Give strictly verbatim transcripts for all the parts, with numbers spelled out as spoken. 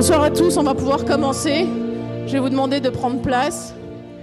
Bonsoir à tous, on va pouvoir commencer. Je vais vous demander de prendre place.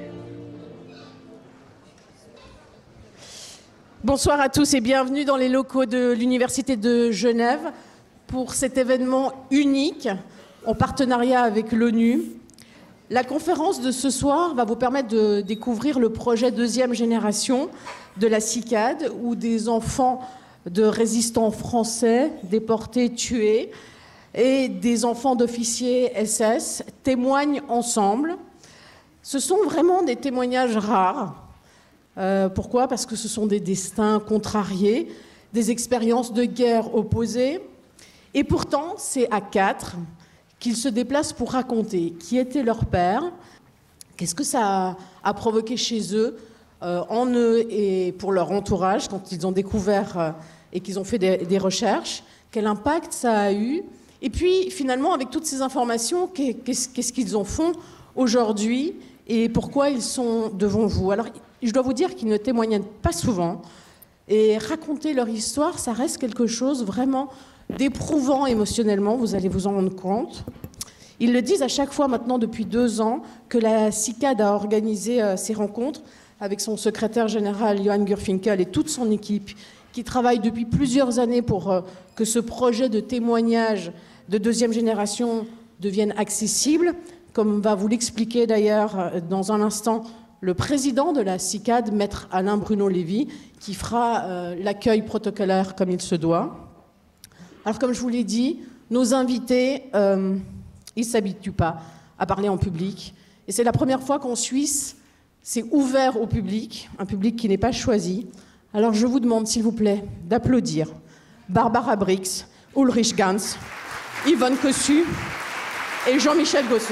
Bonsoir à tous et bienvenue dans les locaux de l'Université de Genève pour cet événement unique en partenariat avec l'ONU. La conférence de ce soir va vous permettre de découvrir le projet deuxième génération de la CICAD, où des enfants de résistants français déportés, tués, et des enfants d'officiers S S témoignent ensemble. Ce sont vraiment des témoignages rares. Euh, pourquoi ? Parce que ce sont des destins contrariés, des expériences de guerre opposées. Et pourtant, c'est à quatre qu'ils se déplacent pour raconter qui était leur père, qu'est-ce que ça a, a provoqué chez eux, euh, en eux et pour leur entourage, quand ils ont découvert euh, et qu'ils ont fait des, des recherches, quel impact ça a eu. Et puis, finalement, avec toutes ces informations, qu'est-ce qu'est-ce qu'ils en font aujourd'hui et pourquoi ils sont devant vous. Alors, je dois vous dire qu'ils ne témoignent pas souvent. Et raconter leur histoire, ça reste quelque chose vraiment d'éprouvant émotionnellement, vous allez vous en rendre compte. Ils le disent à chaque fois maintenant depuis deux ans que la CICAD a organisé euh, ces rencontres avec son secrétaire général Johan Gurfinkel et toute son équipe qui travaille depuis plusieurs années pour euh, que ce projet de témoignage de deuxième génération devienne accessible, comme va vous l'expliquer d'ailleurs dans un instant le président de la CICAD, maître Alain Bruno-Lévy, qui fera euh, l'accueil protocolaire comme il se doit. Alors comme je vous l'ai dit, nos invités, euh, ils ne s'habituent pas à parler en public. Et c'est la première fois qu'en Suisse, c'est ouvert au public, un public qui n'est pas choisi. Alors je vous demande, s'il vous plaît, d'applaudir Barbara Brix, Ulrich Ganz, Yvonne Cossu et Jean-Michel Gossot.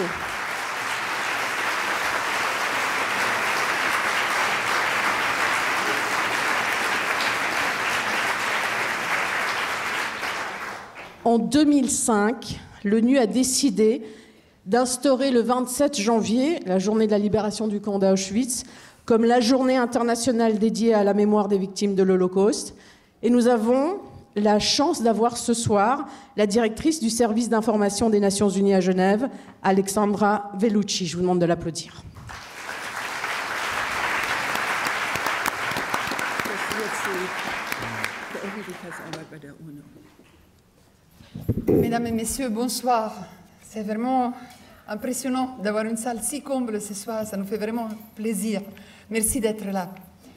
En deux mille cinq, l'ONU a décidé d'instaurer le vingt-sept janvier, la journée de la libération du camp d'Auschwitz, comme la journée internationale dédiée à la mémoire des victimes de l'Holocauste. Et nous avons la chance d'avoir ce soir la directrice du service d'information des Nations Unies à Genève, Alexandra Vellucci. Je vous demande de l'applaudir. Mesdames et messieurs, bonsoir. C'est vraiment impressionnant d'avoir une salle si comble ce soir. Ça nous fait vraiment plaisir. Merci d'être là.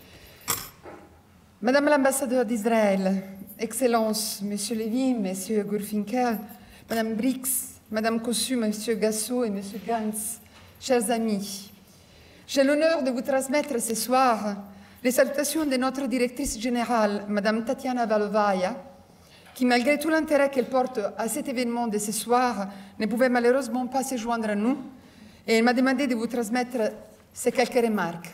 Madame l'ambassadeur d'Israël, Excellences, Monsieur Lévy, Monsieur Gurfinkel, Madame Brix, Madame Cossu, Monsieur Gassot et Monsieur Ganz, chers amis, j'ai l'honneur de vous transmettre ce soir les salutations de notre directrice générale, Madame Tatiana Valovaya, qui, malgré tout l'intérêt qu'elle porte à cet événement de ce soir, ne pouvait malheureusement pas se joindre à nous, et elle m'a demandé de vous transmettre ces quelques remarques.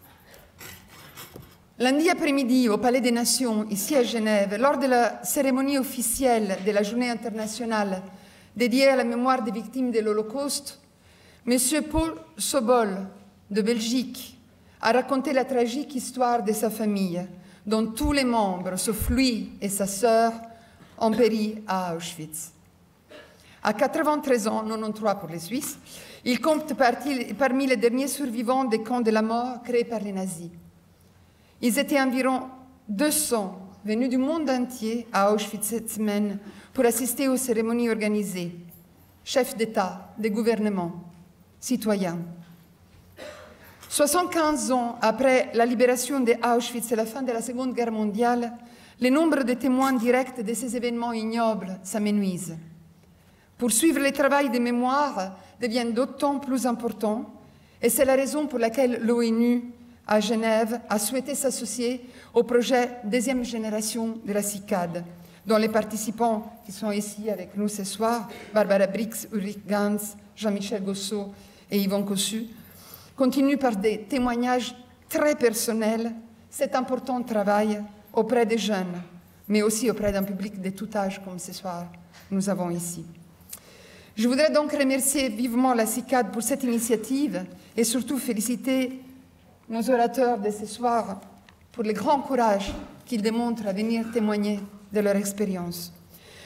Lundi après-midi, au Palais des Nations, ici à Genève, lors de la cérémonie officielle de la Journée internationale dédiée à la mémoire des victimes de l'Holocauste, M. Paul Sobol, de Belgique, a raconté la tragique histoire de sa famille, dont tous les membres, sauf lui et sa sœur, ont péri à Auschwitz. À quatre-vingt-treize ans, quatre-vingt-treize pour les Suisses, il compte parmi les derniers survivants des camps de la mort créés par les nazis. Ils étaient environ deux cents venus du monde entier à Auschwitz cette semaine pour assister aux cérémonies organisées. Chefs d'État, des gouvernements, citoyens. soixante-quinze ans après la libération de Auschwitz et la fin de la Seconde Guerre mondiale, le nombre de témoins directs de ces événements ignobles s'amenuise. Poursuivre le travail de mémoire devient d'autant plus important, et c'est la raison pour laquelle l'ONU à Genève a souhaité s'associer au projet deuxième génération de la CICAD, dont les participants qui sont ici avec nous ce soir, Barbara Brix, Ulrich Ganz, Jean-Michel Gossot et Yvonne Cossu, continuent par des témoignages très personnels cet important travail auprès des jeunes, mais aussi auprès d'un public de tout âge comme ce soir nous avons ici. Je voudrais donc remercier vivement la CICAD pour cette initiative et surtout féliciter nos orateurs de ce soir pour le grand courage qu'ils démontrent à venir témoigner de leur expérience.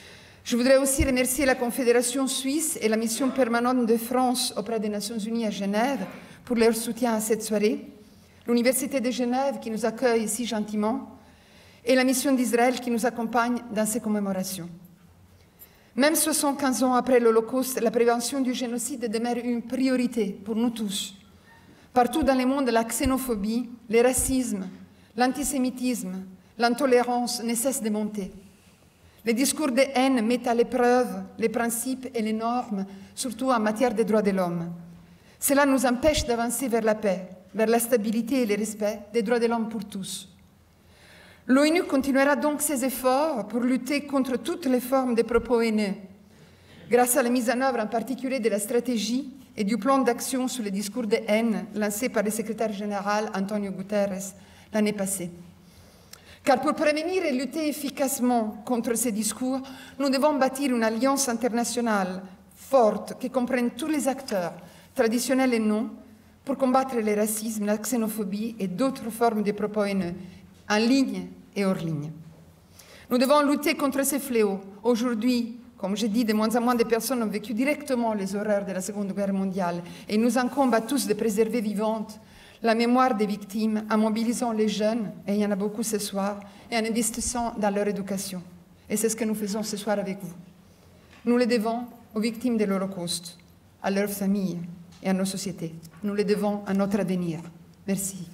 Je voudrais aussi remercier la Confédération suisse et la mission permanente de France auprès des Nations Unies à Genève pour leur soutien à cette soirée, l'Université de Genève qui nous accueille si gentiment et la mission d'Israël qui nous accompagne dans ces commémorations. Même soixante-quinze ans après l'Holocauste, la prévention du génocide demeure une priorité pour nous tous. Partout dans le monde, la xénophobie, le racisme, l'antisémitisme, l'intolérance ne cessent de monter. Les discours de haine mettent à l'épreuve les principes et les normes, surtout en matière des droits de l'homme. Cela nous empêche d'avancer vers la paix, vers la stabilité et le respect des droits de l'homme pour tous. L'ONU continuera donc ses efforts pour lutter contre toutes les formes de propos haineux, grâce à la mise en œuvre en particulier de la stratégie et du plan d'action sur les discours de haine lancé par le secrétaire général Antonio Guterres l'année passée. Car pour prévenir et lutter efficacement contre ces discours, nous devons bâtir une alliance internationale forte qui comprenne tous les acteurs, traditionnels et non, pour combattre le racisme, la xénophobie et d'autres formes de propos haineux, en ligne et hors ligne. Nous devons lutter contre ces fléaux. Aujourd'hui, comme je dis, de moins en moins de personnes ont vécu directement les horreurs de la Seconde Guerre mondiale et il nous incombe à tous de préserver vivante la mémoire des victimes en mobilisant les jeunes, et il y en a beaucoup ce soir, et en investissant dans leur éducation. Et c'est ce que nous faisons ce soir avec vous. Nous le devons aux victimes de l'Holocauste, à leurs familles et à nos sociétés. Nous le devons à notre avenir. Merci.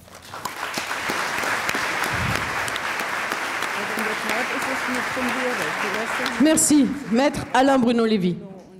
Merci. Maître Alain Bruno Lévy.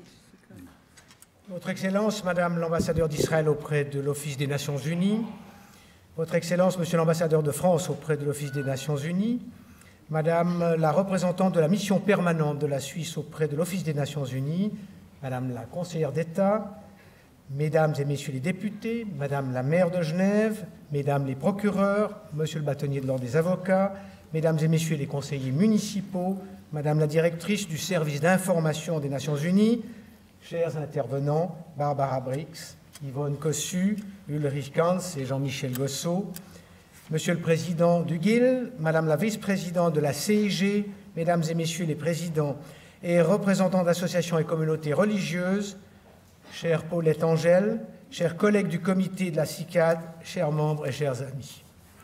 Votre Excellence, Madame l'ambassadeur d'Israël auprès de l'Office des Nations Unies, Votre Excellence, Monsieur l'ambassadeur de France auprès de l'Office des Nations Unies, Madame la représentante de la mission permanente de la Suisse auprès de l'Office des Nations Unies, Madame la conseillère d'État, Mesdames et Messieurs les députés, Madame la maire de Genève, Mesdames les procureurs, Monsieur le bâtonnier de l'Ordre des avocats, Mesdames et Messieurs les conseillers municipaux, Madame la directrice du service d'information des Nations Unies, chers intervenants, Barbara Brix, Yvonne Cossu, Ulrich Kanz et Jean-Michel Gossot, Monsieur le Président du G I L, Madame la vice-présidente de la C I G, Mesdames et Messieurs les présidents et représentants d'associations et communautés religieuses, chère Paulette Angèle, chers collègues du comité de la C I C A D, chers membres et chers amis.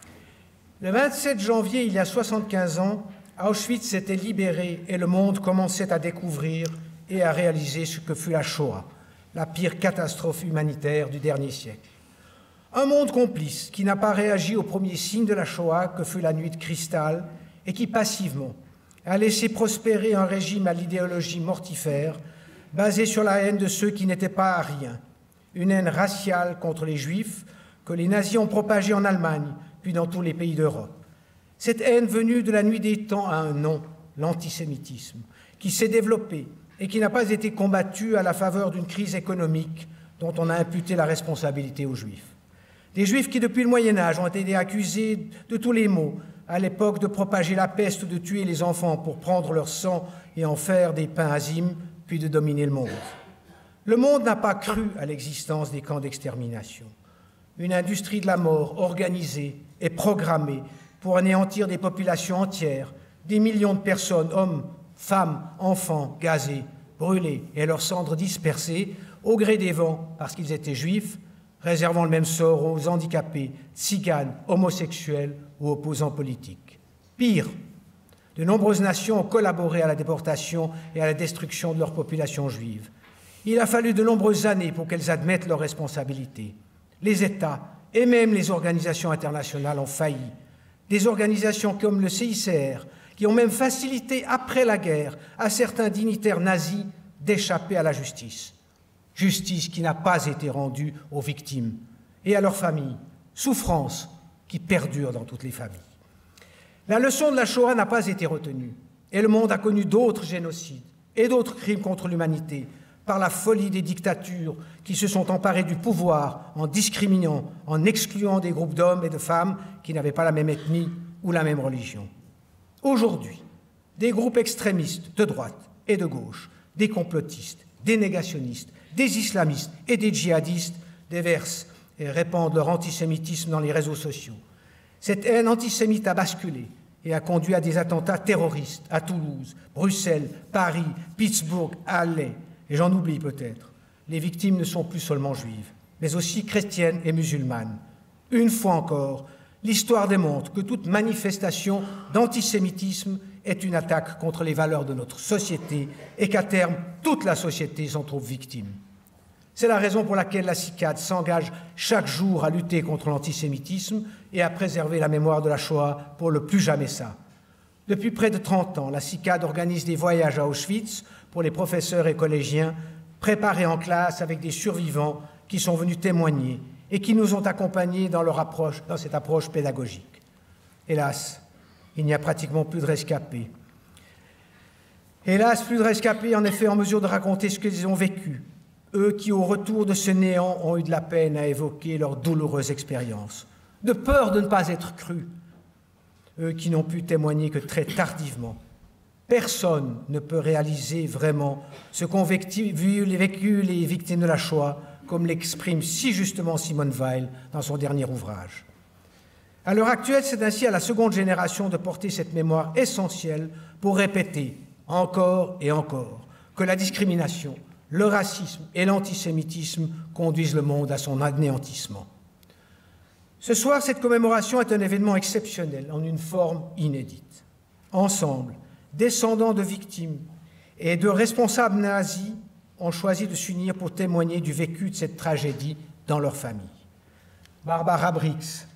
Le vingt-sept janvier, il y a soixante-quinze ans, Auschwitz s'était libéré et le monde commençait à découvrir et à réaliser ce que fut la Shoah, la pire catastrophe humanitaire du dernier siècle. Un monde complice qui n'a pas réagi au premier signe de la Shoah que fut la nuit de cristal et qui passivement a laissé prospérer un régime à l'idéologie mortifère basé sur la haine de ceux qui n'étaient pas à rien, une haine raciale contre les Juifs que les nazis ont propagée en Allemagne puis dans tous les pays d'Europe. Cette haine venue de la nuit des temps a un nom, l'antisémitisme, qui s'est développé et qui n'a pas été combattu à la faveur d'une crise économique dont on a imputé la responsabilité aux Juifs. Des Juifs qui, depuis le Moyen-Âge, ont été accusés de tous les maux, à l'époque de propager la peste ou de tuer les enfants pour prendre leur sang et en faire des pains azimes, puis de dominer le monde. Le monde n'a pas cru à l'existence des camps d'extermination. Une industrie de la mort organisée et programmée pour anéantir des populations entières, des millions de personnes, hommes, femmes, enfants, gazés, brûlés et leurs cendres dispersées au gré des vents parce qu'ils étaient juifs, réservant le même sort aux handicapés, tziganes, homosexuels ou opposants politiques. Pire, de nombreuses nations ont collaboré à la déportation et à la destruction de leur population juive. Il a fallu de nombreuses années pour qu'elles admettent leurs responsabilités. Les États et même les organisations internationales ont failli. Des organisations comme le C I C R, qui ont même facilité après la guerre à certains dignitaires nazis d'échapper à la justice. Justice qui n'a pas été rendue aux victimes et à leurs familles, souffrance qui perdure dans toutes les familles. La leçon de la Shoah n'a pas été retenue et le monde a connu d'autres génocides et d'autres crimes contre l'humanité par la folie des dictatures qui se sont emparées du pouvoir en discriminant, en excluant des groupes d'hommes et de femmes qui n'avaient pas la même ethnie ou la même religion. Aujourd'hui, des groupes extrémistes de droite et de gauche, des complotistes, des négationnistes, des islamistes et des djihadistes déversent et répandent leur antisémitisme dans les réseaux sociaux. Cette haine antisémite a basculé et a conduit à des attentats terroristes à Toulouse, Bruxelles, Paris, Pittsburgh, Halle, et j'en oublie peut-être. Les victimes ne sont plus seulement juives, mais aussi chrétiennes et musulmanes. Une fois encore, l'histoire démontre que toute manifestation d'antisémitisme est une attaque contre les valeurs de notre société et qu'à terme, toute la société s'en trouve victime. C'est la raison pour laquelle la CICAD s'engage chaque jour à lutter contre l'antisémitisme et à préserver la mémoire de la Shoah pour le plus jamais ça. Depuis près de trente ans, la CICAD organise des voyages à Auschwitz pour les professeurs et collégiens préparés en classe avec des survivants qui sont venus témoigner et qui nous ont accompagnés dans, leur approche, dans cette approche pédagogique. Hélas, il n'y a pratiquement plus de rescapés. Hélas, plus de rescapés en effet en mesure de raconter ce qu'ils ont vécu, eux qui, au retour de ce néant, ont eu de la peine à évoquer leur douloureuse expérience, de peur de ne pas être crus, eux qui n'ont pu témoigner que très tardivement. Personne ne peut réaliser vraiment ce qu'ont vécu, vécu les victimes de la Shoah, comme l'exprime si justement Simone Weil dans son dernier ouvrage. À l'heure actuelle, c'est ainsi à la seconde génération de porter cette mémoire essentielle pour répéter encore et encore que la discrimination, le racisme et l'antisémitisme conduisent le monde à son anéantissement. Ce soir, cette commémoration est un événement exceptionnel en une forme inédite. Ensemble, descendants de victimes et de responsables nazis ont choisi de s'unir pour témoigner du vécu de cette tragédie dans leur famille. Barbara Brix,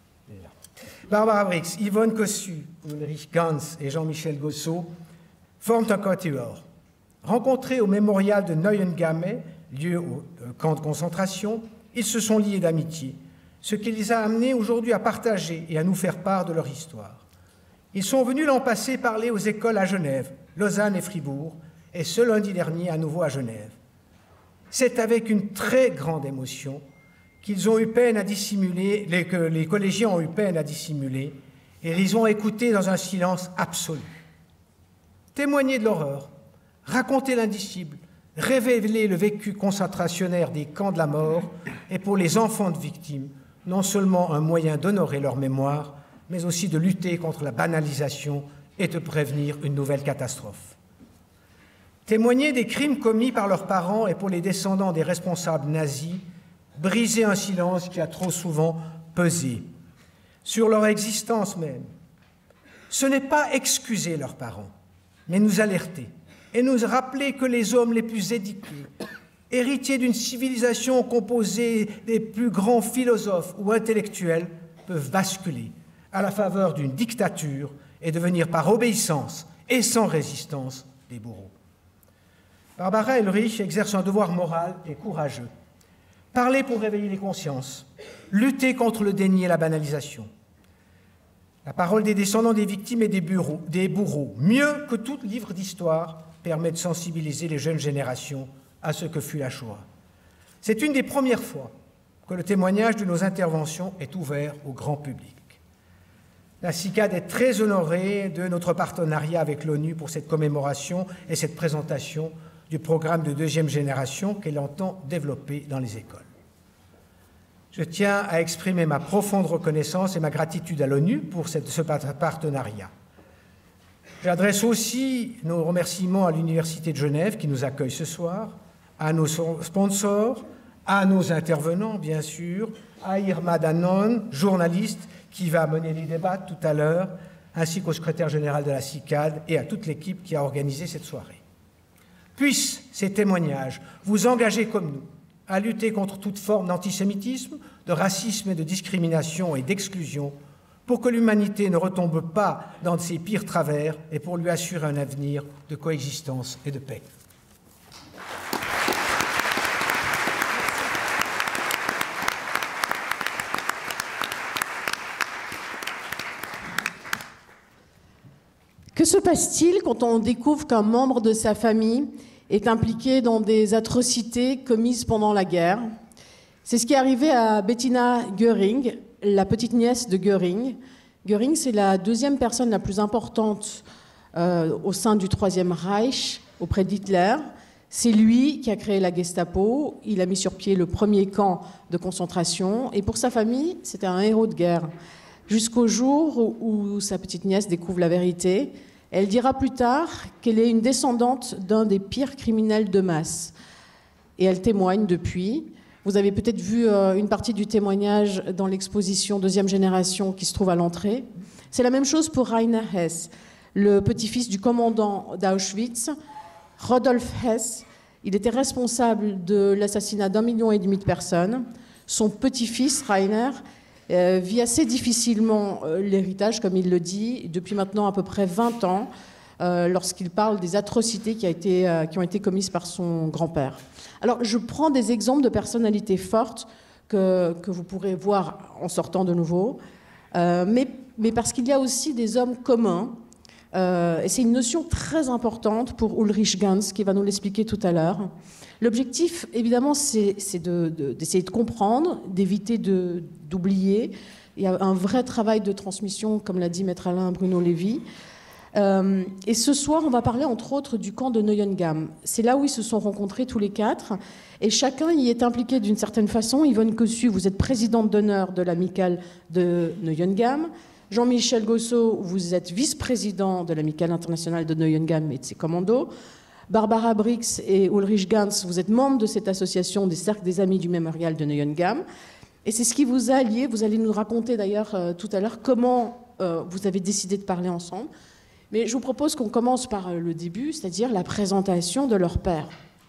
Barbara Brix, Yvonne Cossu, Ulrich Ganz et Jean-Michel Gossot forment un quatuor. Rencontrés au mémorial de Neuengamme, lieu au camp de concentration, ils se sont liés d'amitié, ce qui les a amenés aujourd'hui à partager et à nous faire part de leur histoire. Ils sont venus l'an passé parler aux écoles à Genève, Lausanne et Fribourg, et ce lundi dernier à nouveau à Genève. C'est avec une très grande émotion qu'ils ont eu peine à dissimuler, les, que les collégiens ont eu peine à dissimuler, et ils ont écouté dans un silence absolu. Témoigner de l'horreur, raconter l'indicible, révéler le vécu concentrationnaire des camps de la mort est pour les enfants de victimes non seulement un moyen d'honorer leur mémoire, mais aussi de lutter contre la banalisation et de prévenir une nouvelle catastrophe. Témoigner des crimes commis par leurs parents est pour les descendants des responsables nazis briser un silence qui a trop souvent pesé sur leur existence même. Ce n'est pas excuser leurs parents, mais nous alerter et nous rappeler que les hommes les plus éduqués, héritiers d'une civilisation composée des plus grands philosophes ou intellectuels, peuvent basculer à la faveur d'une dictature et devenir par obéissance et sans résistance des bourreaux. Barbara Ulrich exerce un devoir moral et courageux. Parler pour réveiller les consciences, lutter contre le déni et la banalisation. La parole des descendants des victimes et des, bureaux, des bourreaux, mieux que tout livre d'histoire, permet de sensibiliser les jeunes générations à ce que fut la Shoah. C'est une des premières fois que le témoignage de nos interventions est ouvert au grand public. La CICAD est très honorée de notre partenariat avec l'ONU pour cette commémoration et cette présentation du programme de deuxième génération qu'elle entend développer dans les écoles. Je tiens à exprimer ma profonde reconnaissance et ma gratitude à l'ONU pour cette, ce partenariat. J'adresse aussi nos remerciements à l'Université de Genève qui nous accueille ce soir, à nos sponsors, à nos intervenants, bien sûr, à Irma Danon, journaliste qui va mener les débats tout à l'heure, ainsi qu'au secrétaire général de la CICAD et à toute l'équipe qui a organisé cette soirée. Puissent ces témoignages vous engager comme nous à lutter contre toute forme d'antisémitisme, de racisme et de discrimination et d'exclusion pour que l'humanité ne retombe pas dans ses pires travers et pour lui assurer un avenir de coexistence et de paix. Que se passe-t-il quand on découvre qu'un membre de sa famille est impliqué dans des atrocités commises pendant la guerre? C'est ce qui est arrivé à Bettina Göring, la petite nièce de Göring. Göring, c'est la deuxième personne la plus importante euh, au sein du Troisième Reich, auprès d'Hitler. C'est lui qui a créé la Gestapo, il a mis sur pied le premier camp de concentration, et pour sa famille, c'était un héros de guerre. jusqu'au jour où, où sa petite nièce découvre la vérité. Elle dira plus tard qu'elle est une descendante d'un des pires criminels de masse. Et elle témoigne depuis. Vous avez peut-être vu euh, une partie du témoignage dans l'exposition Deuxième Génération qui se trouve à l'entrée. C'est la même chose pour Rainer Hess, le petit-fils du commandant d'Auschwitz, Rudolf Hess. Il était responsable de l'assassinat d'un million et demi de personnes. Son petit-fils, Rainer, euh, vit assez difficilement euh, l'héritage, comme il le dit, depuis maintenant à peu près vingt ans, euh, lorsqu'il parle des atrocités qui, a été, euh, qui ont été commises par son grand-père. Alors, je prends des exemples de personnalités fortes que, que vous pourrez voir en sortant de nouveau, euh, mais, mais parce qu'il y a aussi des hommes communs. Euh, et c'est une notion très importante pour Ulrich Ganz, qui va nous l'expliquer tout à l'heure. L'objectif, évidemment, c'est, c'est de, de, d'essayer de comprendre, d'éviter de, d'oublier. Il y a un vrai travail de transmission, comme l'a dit Maître Alain Bruno Lévy. Euh, et ce soir, on va parler entre autres du camp de Neuengamme. C'est là où ils se sont rencontrés tous les quatre, et chacun y est impliqué d'une certaine façon. Yvonne Cossu, vous êtes présidente d'honneur de l'amicale de Neuengamme. Jean-Michel Gossot, vous êtes vice-président de l'amicale internationale de Neuengamme et de ses commandos. Barbara Brix et Ulrich Ganz, vous êtes membres de cette association des Cercles des Amis du Mémorial de Neuengamme. Et c'est ce qui vous a lié. Vous allez nous raconter d'ailleurs euh, tout à l'heure comment euh, vous avez décidé de parler ensemble. Mais je vous propose qu'on commence par le début, c'est-à-dire la présentation de leur père.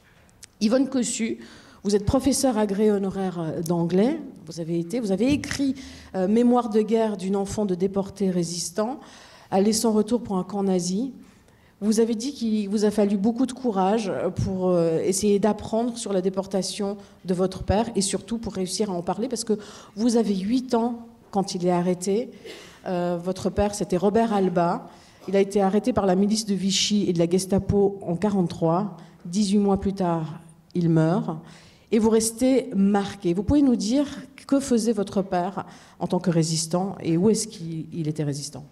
Yvonne Cossu, vous êtes professeur agrégé honoraire d'anglais. Vous avez été, vous avez écrit euh, Mémoire de guerre d'une enfant de déporté résistant, aller sans retour pour un camp nazi. Vous avez dit qu'il vous a fallu beaucoup de courage pour euh, essayer d'apprendre sur la déportation de votre père et surtout pour réussir à en parler, parce que vous avez huit ans quand il est arrêté. Euh, votre père, c'était Robert Alba. Il a été arrêté par la milice de Vichy et de la Gestapo en mille neuf cent quarante-trois. dix-huit mois plus tard, il meurt. Et vous restez marqué. Vous pouvez nous dire que faisait votre père en tant que résistant et où est-ce qu'il était résistant?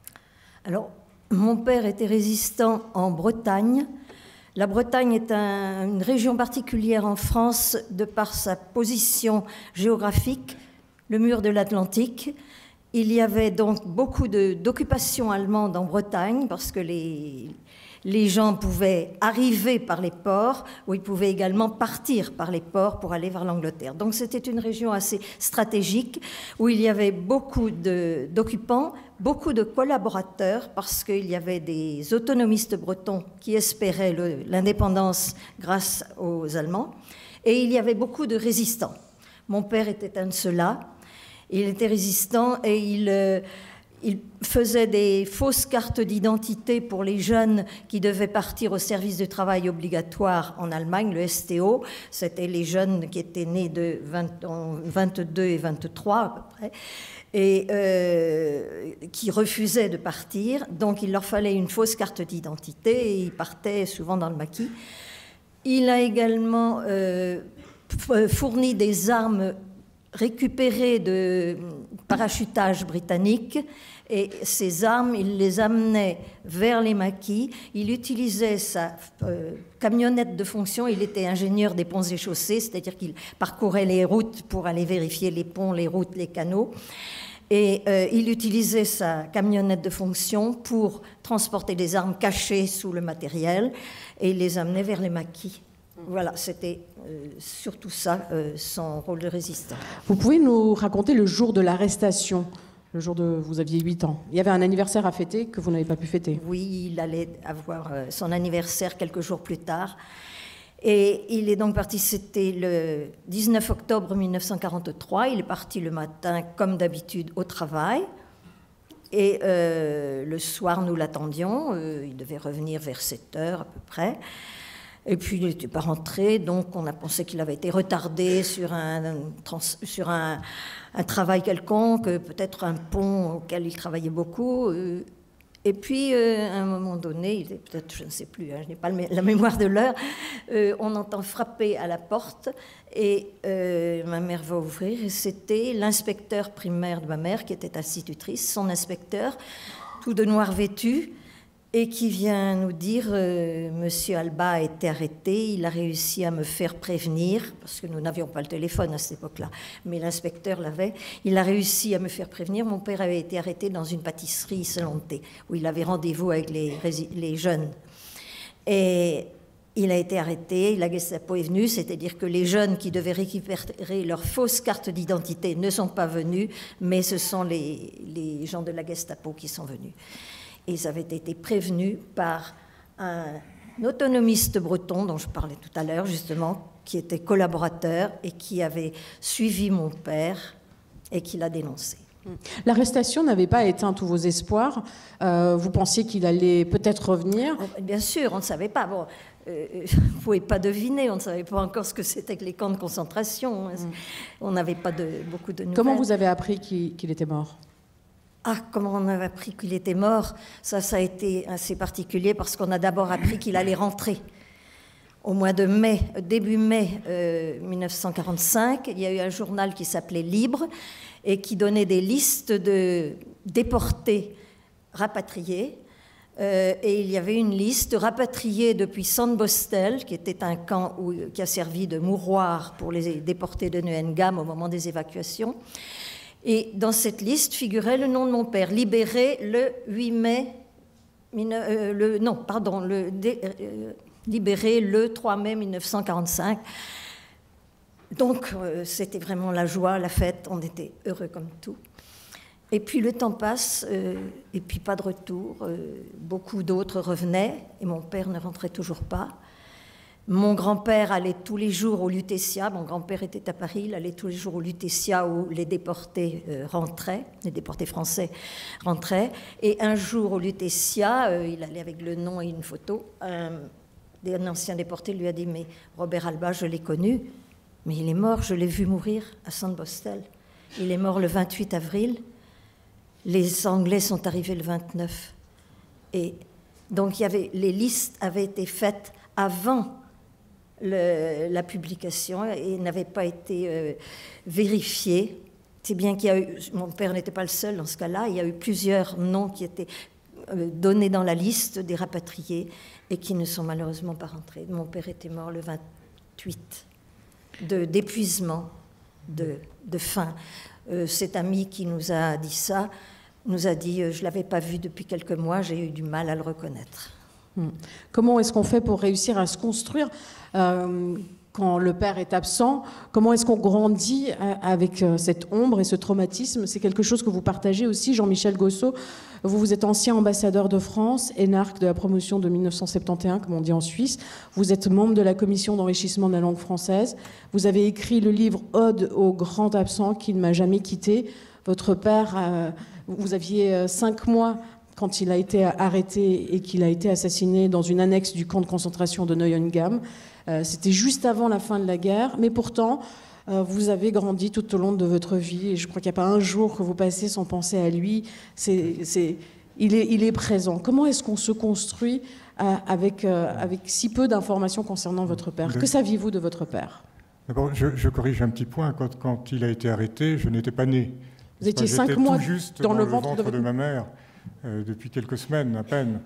Alors, mon père était résistant en Bretagne. La Bretagne est un, une région particulière en France de par sa position géographique, le mur de l'Atlantique. Il y avait donc beaucoup de, d'occupations allemandes en Bretagne parce que les, les gens pouvaient arriver par les ports ou ils pouvaient également partir par les ports pour aller vers l'Angleterre. Donc c'était une région assez stratégique où il y avait beaucoup de, d'occupants, beaucoup de collaborateurs parce qu'il y avait des autonomistes bretons qui espéraient le, l'indépendance grâce aux Allemands et il y avait beaucoup de résistants. Mon père était un de ceux-là. Il était résistant et il, euh, il faisait des fausses cartes d'identité pour les jeunes qui devaient partir au service de travail obligatoire en Allemagne, le S T O. C'était les jeunes qui étaient nés de vingt, vingt-deux et vingt-trois à peu près, et euh, qui refusaient de partir. Donc il leur fallait une fausse carte d'identité et ils partaient souvent dans le maquis. Il a également euh, fourni des armes récupérées de parachutage britannique, et ces armes, il les amenait vers les maquis. Il utilisait sa euh, camionnette de fonction. Il était ingénieur des ponts et chaussées, c'est-à-dire qu'il parcourait les routes pour aller vérifier les ponts, les routes, les canaux. Et euh, il utilisait sa camionnette de fonction pour transporter des armes cachées sous le matériel et il les amenait vers les maquis. Voilà, c'était euh, surtout ça, euh, son rôle de résistant. Vous pouvez nous raconter le jour de l'arrestation, le jour de... Vous aviez huit ans. Il y avait un anniversaire à fêter que vous n'avez pas pu fêter. Oui, il allait avoir euh, son anniversaire quelques jours plus tard. Et il est donc parti, c'était le dix-neuf octobre mille neuf cent quarante-trois. Il est parti le matin, comme d'habitude, au travail. Et euh, le soir, nous l'attendions. Euh, il devait revenir vers sept heures à peu près. Et puis, il n'était pas rentré, donc on a pensé qu'il avait été retardé sur un, trans, sur un, un travail quelconque, peut-être un pont auquel il travaillait beaucoup. Et puis, euh, à un moment donné, il était peut-être, je ne sais plus, hein, je n'ai pas la mémoire de l'heure, euh, on entend frapper à la porte et euh, ma mère va ouvrir et c'était l'inspecteur primaire de ma mère qui était institutrice, son inspecteur, tout de noir vêtu. et qui vient nous dire euh, Monsieur Alba a été arrêté, il a réussi à me faire prévenir, parce que nous n'avions pas le téléphone à cette époque-là, mais l'inspecteur l'avait, il a réussi à me faire prévenir, mon père avait été arrêté dans une pâtisserie Salonté, où il avait rendez-vous avec les, les jeunes. Et il a été arrêté, la Gestapo est venue, c'est-à-dire que les jeunes qui devaient récupérer leur fausse carte d'identité ne sont pas venus, mais ce sont les, les gens de la Gestapo qui sont venus. Et ils avaient été prévenus par un autonomiste breton dont je parlais tout à l'heure, justement, qui était collaborateur et qui avait suivi mon père et qui l'a dénoncé. L'arrestation n'avait pas éteint tous vos espoirs. Euh, vous pensiez qu'il allait peut-être revenir? Bien sûr, on ne savait pas. Bon, euh, vous ne pouvez pas deviner, on ne savait pas encore ce que c'était que les camps de concentration. Mm. On n'avait pas de, beaucoup de nouvelles. Comment vous avez appris qu'il, qu'il était mort? Ah, comment on avait appris qu'il était mort? Ça, ça a été assez particulier parce qu'on a d'abord appris qu'il allait rentrer. Au mois de mai, début mai euh, mille neuf cent quarante-cinq, il y a eu un journal qui s'appelait Libre et qui donnait des listes de déportés rapatriés. Euh, et il y avait une liste rapatriés depuis Sandbostel, qui était un camp où, qui a servi de mouroir pour les déportés de Neuengamme au moment des évacuations. Et dans cette liste figurait le nom de mon père, libéré le huit mai, euh, le, non, pardon, le, euh, libéré le trois mai mille neuf cent quarante-cinq. Donc, euh, c'était vraiment la joie, la fête, on était heureux comme tout. Et puis le temps passe, euh, et puis pas de retour. Euh, beaucoup d'autres revenaient, et mon père ne rentrait toujours pas. Mon grand-père allait tous les jours au Lutetia. Mon grand-père était à Paris, il allait tous les jours au Lutetia où les déportés euh, rentraient, les déportés français rentraient. Et un jour au Lutetia, euh, il allait avec le nom et une photo. Un, un ancien déporté lui a dit « Mais Robert Alba, je l'ai connu, mais il est mort, je l'ai vu mourir à Sandbostel. Il est mort le vingt-huit avril. Les Anglais sont arrivés le vingt-neuf. » Et donc il y avait, les listes avaient été faites avant Le, la publication et n'avait pas été euh, vérifiée. C'est bien qu'il y a eu, mon père n'était pas le seul dans ce cas-là, il y a eu plusieurs noms qui étaient euh, donnés dans la liste des rapatriés et qui ne sont malheureusement pas rentrés. Mon père était mort le vingt-huit, de, d'épuisement, de, de faim. Euh, cet ami qui nous a dit ça nous a dit euh, « Je ne l'avais pas vu depuis quelques mois, j'ai eu du mal à le reconnaître ». Comment est-ce qu'on fait pour réussir à se construire euh, quand le père est absent? Comment est-ce qu'on grandit avec cette ombre et ce traumatisme? C'est quelque chose que vous partagez aussi, Jean-Michel Gossot. Vous, vous êtes ancien ambassadeur de France, énarque de la promotion de mille neuf cent soixante et onze, comme on dit en Suisse. Vous êtes membre de la commission d'enrichissement de la langue française. Vous avez écrit le livre « Ode au grand absent qui ne m'a jamais quitté ». Votre père, euh, vous aviez cinq mois quand il a été arrêté et qu'il a été assassiné dans une annexe du camp de concentration de Neuengamme. Euh, c'était juste avant la fin de la guerre, mais pourtant, euh, vous avez grandi tout au long de votre vie, et je crois qu'il n'y a pas un jour que vous passez sans penser à lui. C'est, c'est, il, est, il est présent. Comment est-ce qu'on se construit euh, avec, euh, avec si peu d'informations concernant votre père? Que saviez-vous de votre père? D'abord, je, je corrige un petit point. Quand, quand il a été arrêté, je n'étais pas né. Vous étiez cinq mois tout juste dans, dans le le ventre, ventre de, de ma mère. Euh, depuis quelques semaines à peine.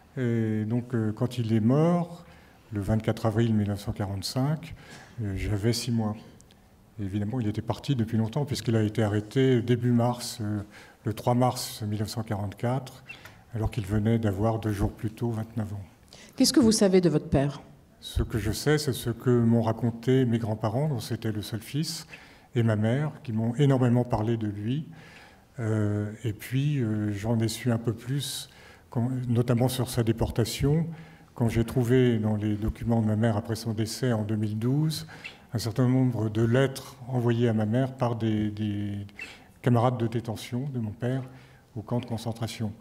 Et donc, euh, quand il est mort, le vingt-quatre avril mille neuf cent quarante-cinq, euh, j'avais six mois. Et évidemment, il était parti depuis longtemps, puisqu'il a été arrêté début mars, euh, le trois mars mille neuf cent quarante-quatre, alors qu'il venait d'avoir deux jours plus tôt vingt-neuf ans. Qu'est-ce que vous savez de votre père? Ce que je sais, c'est ce que m'ont raconté mes grands-parents, dont c'était le seul fils, et ma mère, qui m'ont énormément parlé de lui. Euh, et puis, euh, j'en ai su un peu plus, quand, notamment sur sa déportation, quand j'ai trouvé dans les documents de ma mère après son décès en deux mille douze un certain nombre de lettres envoyées à ma mère par des, des camarades de détention de mon père au camp de concentration.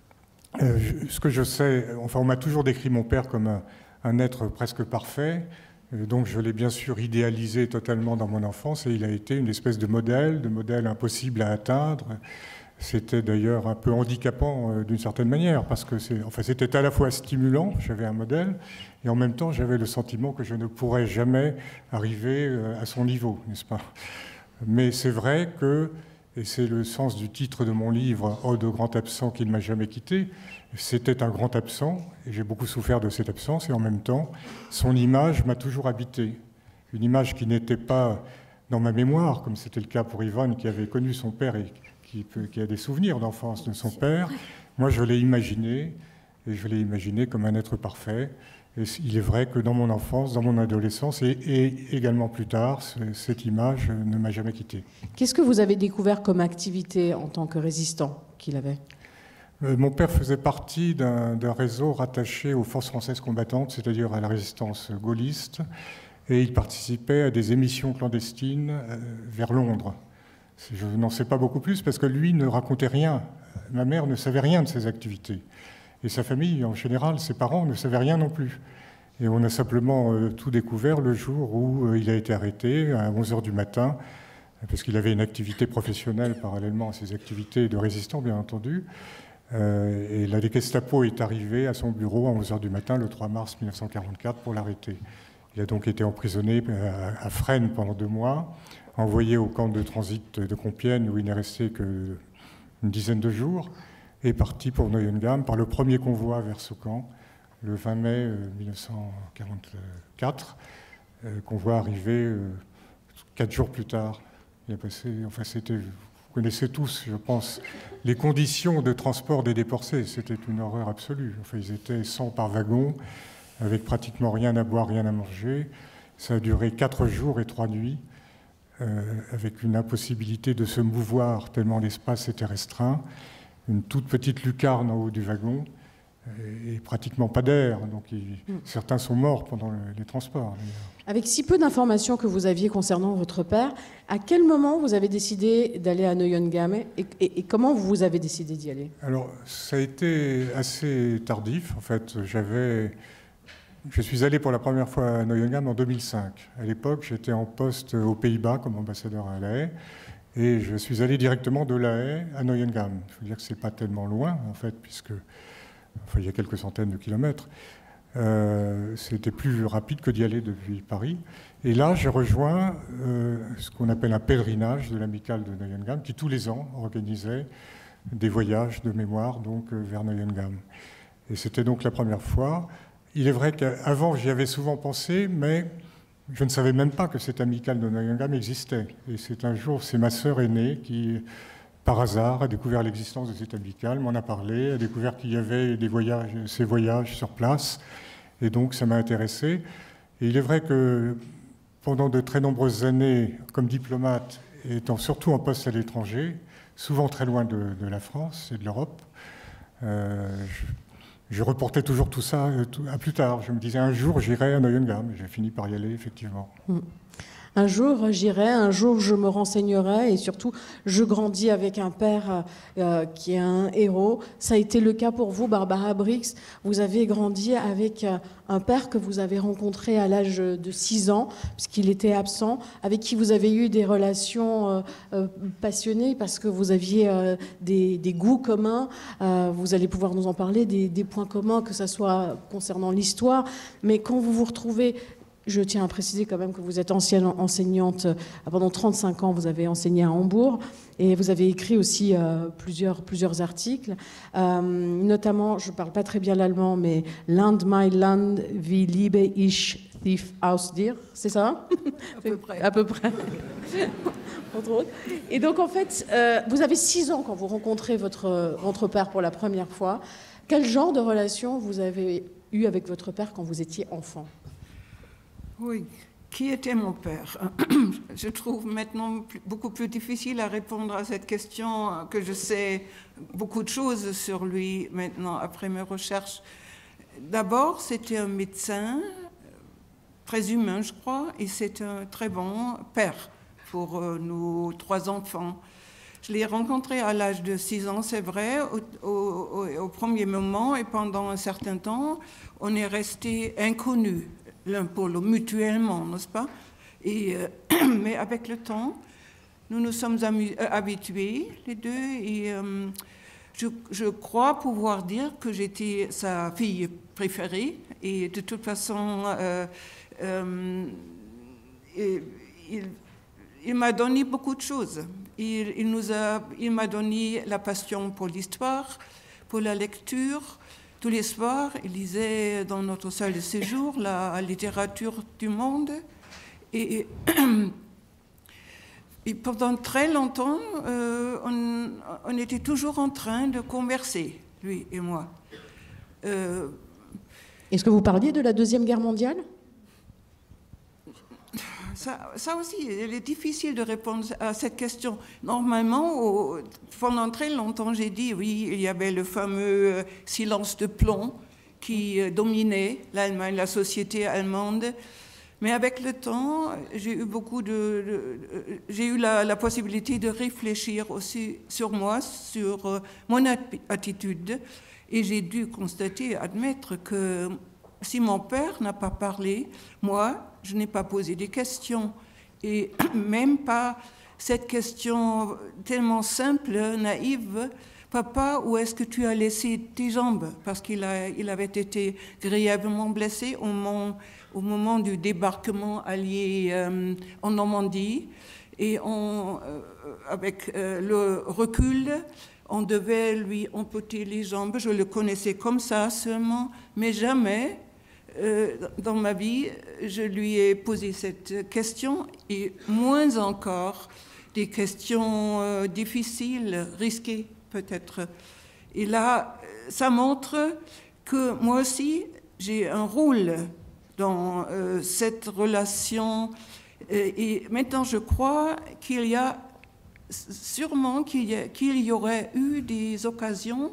Euh, je, ce que je sais, enfin, on m'a toujours décrit mon père comme un, un être presque parfait. Donc je l'ai bien sûr idéalisé totalement dans mon enfance et il a été une espèce de modèle, de modèle impossible à atteindre. C'était d'ailleurs un peu handicapant euh, d'une certaine manière parce que c'est, enfin, c'était à la fois stimulant, j'avais un modèle, et en même temps j'avais le sentiment que je ne pourrais jamais arriver euh, à son niveau, n'est-ce pas? Mais c'est vrai que Et c'est le sens du titre de mon livre, « Ode au grand absent qui ne m'a jamais quitté ». C'était un grand absent, et j'ai beaucoup souffert de cette absence, et en même temps, son image m'a toujours habité. Une image qui n'était pas dans ma mémoire, comme c'était le cas pour Yvonne, qui avait connu son père et qui, qui a des souvenirs d'enfance de son père. Moi, je l'ai imaginé, et je l'ai imaginé comme un être parfait. Et il est vrai que dans mon enfance, dans mon adolescence, et, et également plus tard, cette image ne m'a jamais quitté. Qu'est-ce que vous avez découvert comme activité en tant que résistant qu'il avait ? euh, Mon père faisait partie d'un, d'un réseau rattaché aux forces françaises combattantes, c'est-à-dire à la résistance gaulliste, et il participait à des émissions clandestines euh, vers Londres. Je n'en sais pas beaucoup plus parce que lui ne racontait rien. Ma mère ne savait rien de ses activités. Et sa famille, en général, ses parents ne savaient rien non plus. Et on a simplement euh, tout découvert le jour où euh, il a été arrêté, à onze heures du matin, parce qu'il avait une activité professionnelle parallèlement à ses activités de résistant, bien entendu. Euh, et la Gestapo est arrivée à son bureau à onze heures du matin, le trois mars mille neuf cent quarante-quatre, pour l'arrêter. Il a donc été emprisonné à, à Fresnes pendant deux mois, envoyé au camp de transit de Compiègne, où il n'est resté qu'une dizaine de jours, est parti pour Neuengamme par le premier convoi vers ce camp, le vingt mai mille neuf cent quarante-quatre, euh, convoi arrivé euh, quatre jours plus tard. Il a passé, enfin c'était, vous connaissez tous, je pense, les conditions de transport des déportés. C'était une horreur absolue. Enfin, ils étaient cent par wagon, avec pratiquement rien à boire, rien à manger. Ça a duré quatre jours et trois nuits, euh, avec une impossibilité de se mouvoir tellement l'espace était restreint. Une toute petite lucarne en haut du wagon et pratiquement pas d'air. Donc il, mm. certains sont morts pendant le, les transports. Avec si peu d'informations que vous aviez concernant votre père, à quel moment vous avez décidé d'aller à Neuengamme et, et, et comment vous avez décidé d'y aller ? Alors ça a été assez tardif. En fait, j'avais, je suis allé pour la première fois à Neuengamme en deux mille cinq. À l'époque, j'étais en poste aux Pays-Bas comme ambassadeur à La Haye. Et je suis allé directement de La Haye à Neuengamme. Il faut dire que ce n'est pas tellement loin, en fait, puisque enfin, il y a quelques centaines de kilomètres. Euh, c'était plus rapide que d'y aller depuis Paris. Et là, j'ai rejoint euh, ce qu'on appelle un pèlerinage de l'amicale de Neuengamme, qui tous les ans organisait des voyages de mémoire donc, vers Neuengamme. Et c'était donc la première fois. Il est vrai qu'avant, j'y avais souvent pensé, mais je ne savais même pas que cette amicale de Neuengamme existait. Et c'est un jour, c'est ma sœur aînée qui, par hasard, a découvert l'existence de cette amicale, m'en a parlé, a découvert qu'il y avait des voyages, ces voyages sur place. Et donc, ça m'a intéressé. Et il est vrai que pendant de très nombreuses années, comme diplomate, étant surtout en poste à l'étranger, souvent très loin de, de la France et de l'Europe, euh, je, Je reportais toujours tout ça à plus tard. Je me disais, un jour, j'irai à Neuengamme. J'ai fini par y aller, effectivement. Un jour, j'irai, un jour, je me renseignerai. Et surtout, je grandis avec un père euh, qui est un héros. Ça a été le cas pour vous, Barbara Brix. Vous avez grandi avec euh, un père que vous avez rencontré à l'âge de six ans, puisqu'il était absent, avec qui vous avez eu des relations euh, euh, passionnées, parce que vous aviez euh, des, des goûts communs. Euh, vous allez pouvoir nous en parler, des, des points communs, que ce soit concernant l'histoire. Mais quand vous vous retrouvez... Je tiens à préciser quand même que vous êtes ancienne enseignante. Pendant trente-cinq ans, vous avez enseigné à Hambourg et vous avez écrit aussi euh, plusieurs, plusieurs articles. Euh, notamment, je ne parle pas très bien l'allemand, mais « Land, my land, wie liebe ich dich aus dir », c'est ça ? À peu près. À peu près. Entre autres. Et donc, en fait, euh, vous avez six ans quand vous rencontrez votre, votre père pour la première fois. Quel genre de relation vous avez eu avec votre père quand vous étiez enfant ? Oui, qui était mon père ? Je trouve maintenant beaucoup plus difficile à répondre à cette question, que je sais beaucoup de choses sur lui maintenant après mes recherches. D'abord, c'était un médecin, très humain je crois, et c'est un très bon père pour nos trois enfants. Je l'ai rencontré à l'âge de six ans, c'est vrai, au, au, au premier moment, et pendant un certain temps, on est resté inconnus l'un pour l'autre, mutuellement, n'est-ce pas ? Et, euh, mais avec le temps, nous nous sommes amu- euh, habitués, les deux, et euh, je, je crois pouvoir dire que j'étais sa fille préférée, et de toute façon, euh, euh, il, il m'a donné beaucoup de choses. Il, il nous a, il m'a donné la passion pour l'histoire, pour la lecture. Tous les soirs, il lisait dans notre salle de séjour la littérature du monde. Et, et pendant très longtemps, euh, on, on était toujours en train de converser, lui et moi. Euh, Est-ce que vous parliez de la Deuxième Guerre mondiale ? Ça, ça aussi, il est difficile de répondre à cette question. Normalement, au, pendant très longtemps, j'ai dit oui, il y avait le fameux silence de plomb qui dominait l'Allemagne, la société allemande. Mais avec le temps, j'ai eu beaucoup de, de j'ai eu la, la possibilité de réfléchir aussi sur moi, sur mon attitude, et j'ai dû constater, admettre que si mon père n'a pas parlé, moi, je n'ai pas posé des questions. Et même pas cette question tellement simple, naïve, « Papa, où est-ce que tu as laissé tes jambes ?» Parce qu'il a, il avait été grièvement blessé au moment, au moment du débarquement allié euh, en Normandie. Et on, euh, avec euh, le recul, on devait lui amputer les jambes. Je le connaissais comme ça seulement, mais jamais... Euh, dans ma vie, je lui ai posé cette question, et moins encore des questions euh, difficiles, risquées peut-être. Et là, ça montre que moi aussi, j'ai un rôle dans euh, cette relation. Et, et maintenant, je crois qu'il y a sûrement qu'il y, a, qu'il y aurait eu des occasions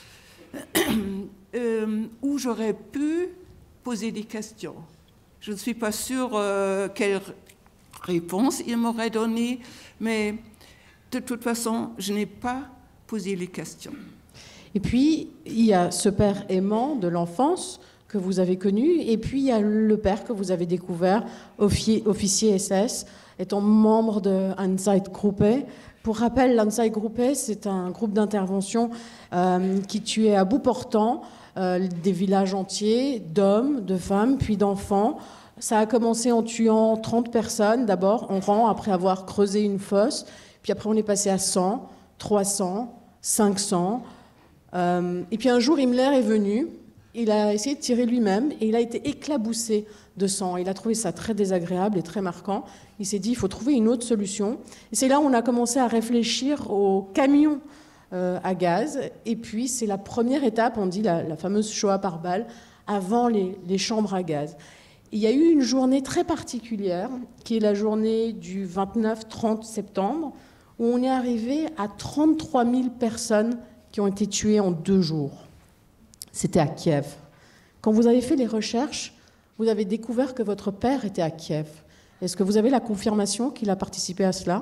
euh, où j'aurais pu poser des questions. Je ne suis pas sûre euh, quelle réponse il m'aurait donné, mais de toute façon, je n'ai pas posé les questions. Et puis, il y a ce père aimant de l'enfance que vous avez connu, et puis il y a le père que vous avez découvert, officier S S, étant membre de Einsatzgruppe. Pour rappel, l'Einsatzgruppe, c'est un groupe d'intervention euh, qui tuait à bout portant Euh, des villages entiers d'hommes, de femmes, puis d'enfants. Ça a commencé en tuant trente personnes d'abord en rang, après avoir creusé une fosse. Puis après, on est passé à cent, trois cents, cinq cents. Euh, et puis un jour, Himmler est venu. Il a essayé de tirer lui-même et il a été éclaboussé de sang. Il a trouvé ça très désagréable et très marquant. Il s'est dit, il faut trouver une autre solution. Et c'est là où on a commencé à réfléchir aux camions Euh, à gaz, et puis c'est la première étape, on dit la, la fameuse Shoah par balle, avant les, les chambres à gaz. Il y a eu une journée très particulière, qui est la journée du vingt-neuf trente septembre, où on est arrivé à trente-trois mille personnes qui ont été tuées en deux jours. C'était à Kiev. Quand vous avez fait les recherches, vous avez découvert que votre père était à Kiev. Est-ce que vous avez la confirmation qu'il a participé à cela ?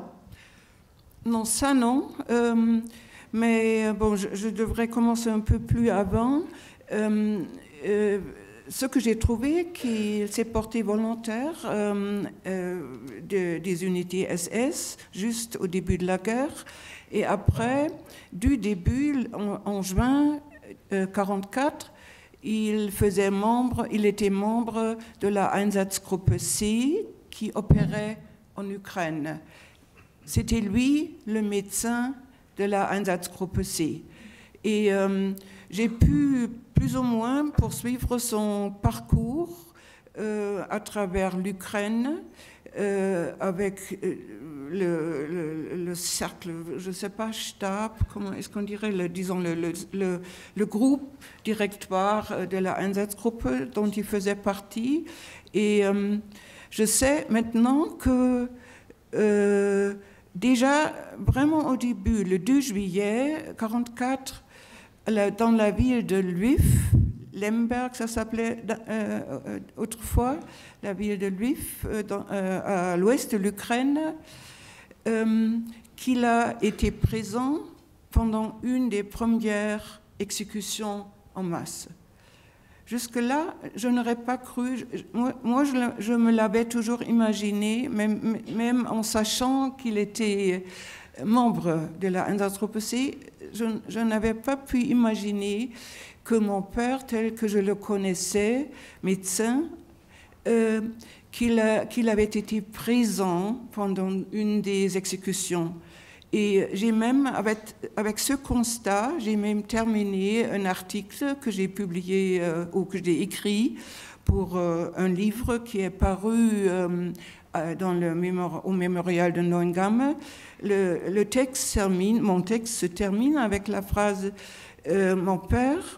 Non, ça non. Euh... Mais bon, je, je devrais commencer un peu plus avant. Euh, euh, ce que j'ai trouvé, qu'il s'est porté volontaire euh, euh, de, des unités S S juste au début de la guerre. Et après, du début, en, en juin mille neuf cent quarante-quatre, il faisait membre, il était membre de la Einsatzgruppe C qui opérait en Ukraine. C'était lui, le médecin de la Einsatzgruppe C. Et euh, j'ai pu plus ou moins poursuivre son parcours euh, à travers l'Ukraine euh, avec euh, le, le, le cercle, je ne sais pas, Stab, comment est-ce qu'on dirait, le, disons le, le, le, le groupe directoire de la Einsatzgruppe dont il faisait partie. Et euh, je sais maintenant que euh, déjà, vraiment au début, le deux juillet mille neuf cent quarante-quatre, dans la ville de Lviv, Lemberg, ça s'appelait euh, autrefois, la ville de Lviv, euh, dans, euh, à l'ouest de l'Ukraine, euh, qu'il a été présent pendant une des premières exécutions en masse. Jusque-là, je n'aurais pas cru, moi, moi je, je me l'avais toujours imaginé, même, même en sachant qu'il était membre de la Einsatzgruppe C, je, je n'avais pas pu imaginer que mon père, tel que je le connaissais, médecin, euh, qu'il qu'il avait été présent pendant une des exécutions. Et j'ai même, avec, avec ce constat, j'ai même terminé un article que j'ai publié euh, ou que j'ai écrit pour euh, un livre qui est paru euh, dans le mémor au mémorial de Neuengamme. Le, le texte termine, mon texte se termine avec la phrase euh, « Mon père,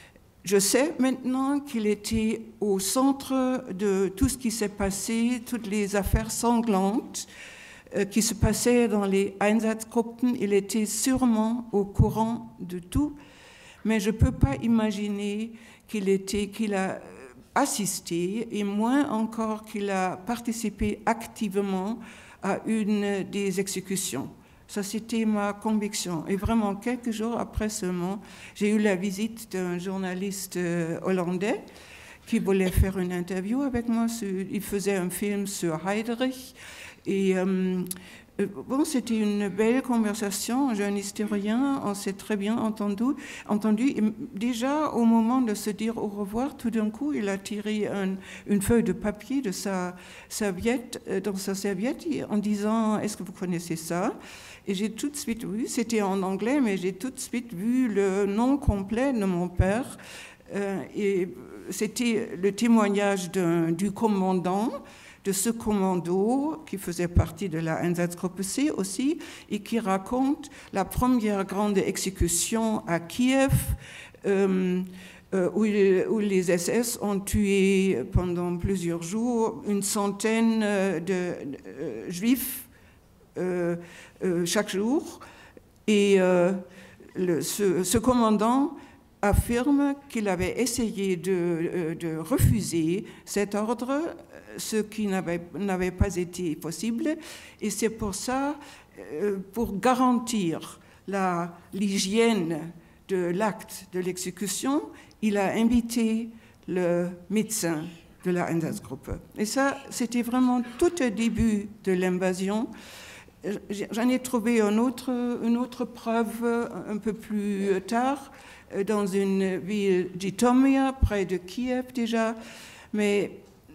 je sais maintenant qu'il était au centre de tout ce qui s'est passé, toutes les affaires sanglantes euh, qui se passaient dans les Einsatzgruppen. Il était sûrement au courant de tout, mais je ne peux pas imaginer qu'il était, qu'il a assisté, et moins encore qu'il a participé activement à une des exécutions. Ça, c'était ma conviction. Et vraiment, quelques jours après seulement, j'ai eu la visite d'un journaliste hollandais qui voulait faire une interview avec moi. Il faisait un film sur Heydrich. Et euh, bon, c'était une belle conversation, un jeune historien, on s'est très bien entendu. entendu. Et déjà, au moment de se dire au revoir, tout d'un coup, il a tiré un, une feuille de papier de sa serviette, dans sa serviette en disant « Est-ce que vous connaissez ça ?» Et j'ai tout de suite vu, c'était en anglais, mais j'ai tout de suite vu le nom complet de mon père. Euh, et c'était le témoignage du commandant, de ce commando qui faisait partie de la Einsatzgruppe C aussi, et qui raconte la première grande exécution à Kiev, euh, euh, où, où les S S ont tué pendant plusieurs jours une centaine de, de euh, juifs euh, euh, chaque jour. Et euh, le, ce, ce commandant affirme qu'il avait essayé de, de refuser cet ordre, ce qui n'avait pas été possible. Et c'est pour ça, pour garantir l'hygiène de l'acte de l'exécution, il a invité le médecin de la Einsatzgruppe. Et ça, c'était vraiment tout au début de l'invasion. J'en ai trouvé une autre, une autre preuve un peu plus tard, dans une ville d'Itomia, près de Kiev déjà, mais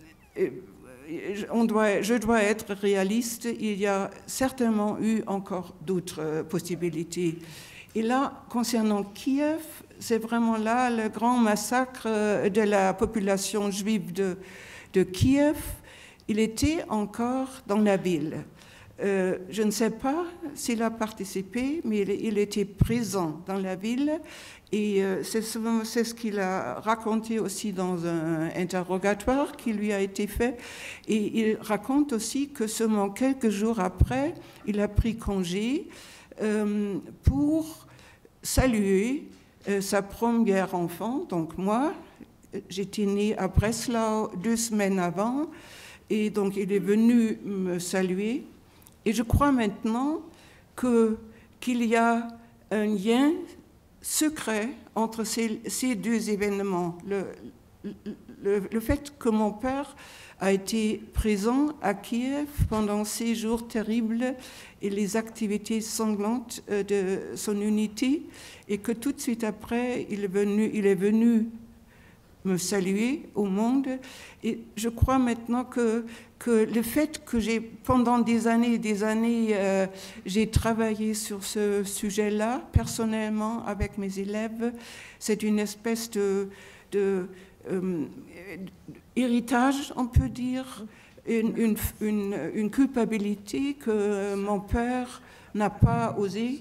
on doit, je dois être réaliste, il y a certainement eu encore d'autres possibilités. Et là, concernant Kiev, c'est vraiment là le grand massacre de la population juive de, de Kiev. Il était encore dans la ville. Euh, je ne sais pas s'il a participé, mais il, il était présent dans la ville. Et euh, c'est ce qu'il a raconté aussi dans un interrogatoire qui lui a été fait. Et il raconte aussi que seulement quelques jours après, il a pris congé euh, pour saluer euh, sa première enfant. Donc moi, j'étais née à Breslau deux semaines avant. Et donc il est venu me saluer. Et je crois maintenant que, qu'il y a un lien secret entre ces, ces deux événements. Le, le, le fait que mon père a été présent à Kiev pendant ces jours terribles et les activités sanglantes de son unité, et que tout de suite après, il est venu, il est venu me saluer au monde. Et je crois maintenant que, que le fait que j'ai, pendant des années et des années, euh, j'ai travaillé sur ce sujet-là, personnellement, avec mes élèves, c'est une espèce de, de euh, héritage, on peut dire, une, une, une, une culpabilité que mon père n'a pas osé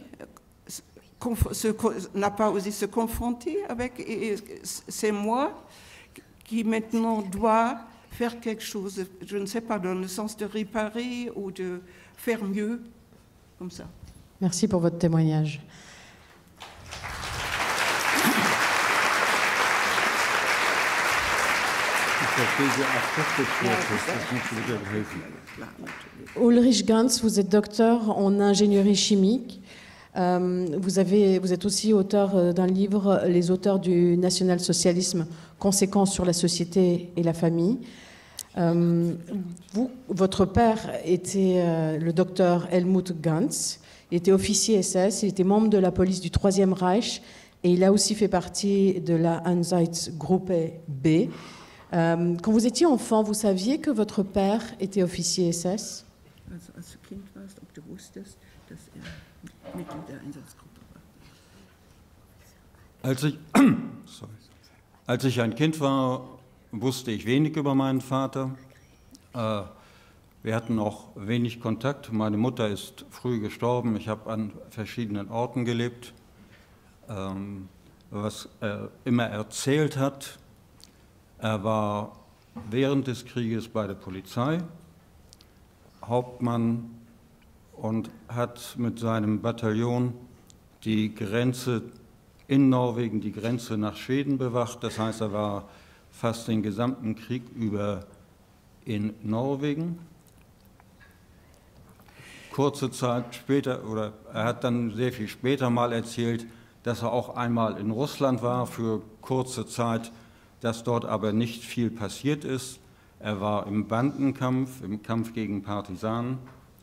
n'a pas osé se confronter avec, et c'est moi qui maintenant dois faire quelque chose, je ne sais pas, dans le sens de réparer ou de faire mieux, comme ça. Merci pour votre témoignage. Ulrich Ganz, vous êtes docteur en ingénierie chimique. Euh, vous, avez, vous êtes aussi auteur d'un livre, Les auteurs du national-socialisme, conséquences sur la société et la famille. Euh, vous, votre père était euh, le docteur Helmut Ganz, il était officier S S, il était membre de la police du Troisième Reich et il a aussi fait partie de la Einsatzgruppe B. Euh, quand vous étiez enfant, vous saviez que votre père était officier S S? Also als du Kind warst, ob du wusstest, dass er Mitglied der Einsatzgruppe war. Als ich, sorry. Als ich ein Kind war, wusste ich wenig über meinen Vater. Äh, wir hatten auch wenig Kontakt. Meine Mutter ist früh gestorben. Ich habe an verschiedenen Orten gelebt. Ähm, was er immer erzählt hat, er war während des Krieges bei der Polizei Hauptmann und hat mit seinem Bataillon die Grenze in Norwegen, die Grenze nach Schweden bewacht. Das heißt, er war fast den gesamten Krieg über in Norwegen. Kurze Zeit später, oder er hat dann sehr viel später mal erzählt, dass er auch einmal in Russland war für kurze Zeit, dass dort aber nicht viel passiert ist. Er war im Bandenkampf, im Kampf gegen Partisanen.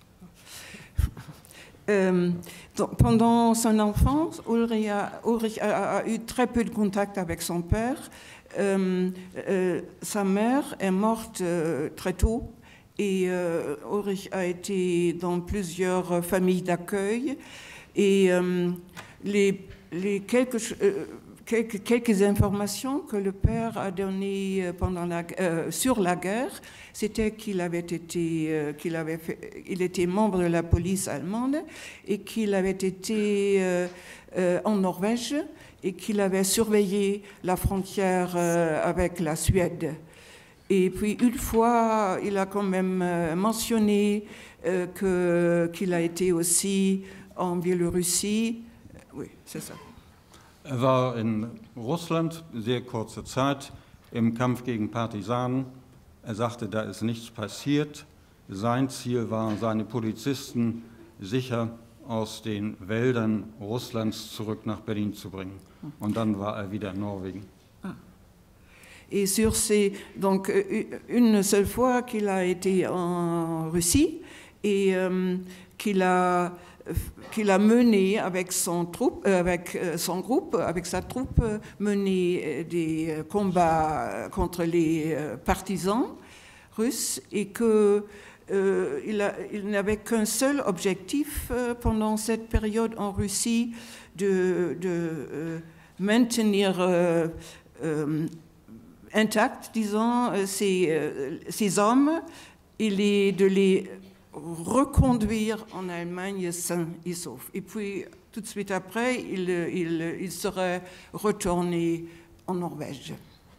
Euh, donc, pendant son enfance, Ulrich, a, Ulrich a, a eu très peu de contact avec son père. Euh, euh, sa mère est morte euh, très tôt et euh, Ulrich a été dans plusieurs familles d'accueil. Et euh, les, les quelques, euh, quelques, quelques informations que le père a données pendant la, euh, sur la guerre, c'était qu'il avait été, euh, qu'il avait fait, il était membre de la police allemande et qu'il avait été euh, euh, en Norvège et qu'il avait surveillé la frontière euh, avec la Suède. Et puis une fois, il a quand même euh, mentionné euh, que, qu'il a été aussi en Biélorussie. Oui, c'est ça. Er war in Russland sehr kurze Zeit im Kampf gegen Partisanen. Er sagte, da ist nichts passiert. Sein Ziel war, seine Polizisten sicher aus den Wäldern Russlands zurück nach Berlin zu bringen. Und dann war er wieder in Norwegen. Ah. Et sur ces, donc une seule fois qu'il a été en Russie et euh, qu'il a qu'il a mené avec son troupe, euh, avec son groupe, avec sa troupe, mené des combats contre les partisans russes et que euh, il, a, il n'avait qu'un seul objectif euh, pendant cette période en Russie de, de euh, maintenir euh, euh, intact, disons, ces, euh, ces hommes et les, de les reconduire en Allemagne sains et saufs. Et puis, tout de suite après, il, il, il serait retourné en Norvège.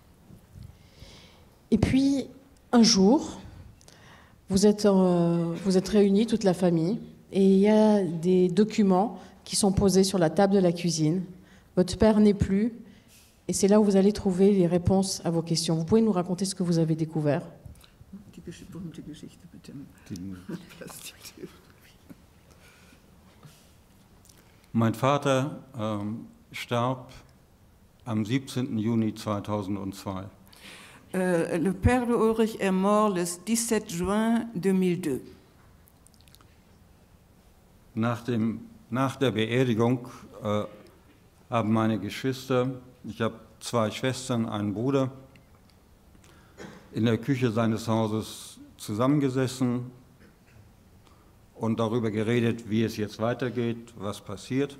Et puis, un jour, vous êtes, euh, vous êtes réunis, toute la famille, et il y a des documents qui sont posés sur la table de la cuisine. Votre père n'est plus, et c'est là où vous allez trouver les réponses à vos questions. Vous pouvez nous raconter ce que vous avez découvert? Berühmte Geschichte mit dem Plastiktüten. Mein Vater ähm, starb am siebzehnten Juni zweitausendzwei. Euh, le père de Ulrich est mort le dix-sept juin deux mille deux. Nach, dem, nach der Beerdigung äh, haben meine Geschwister, ich habe zwei Schwestern, einen Bruder, in der Küche seines Hauses zusammengesessen und darüber geredet, wie es jetzt weitergeht, was passiert.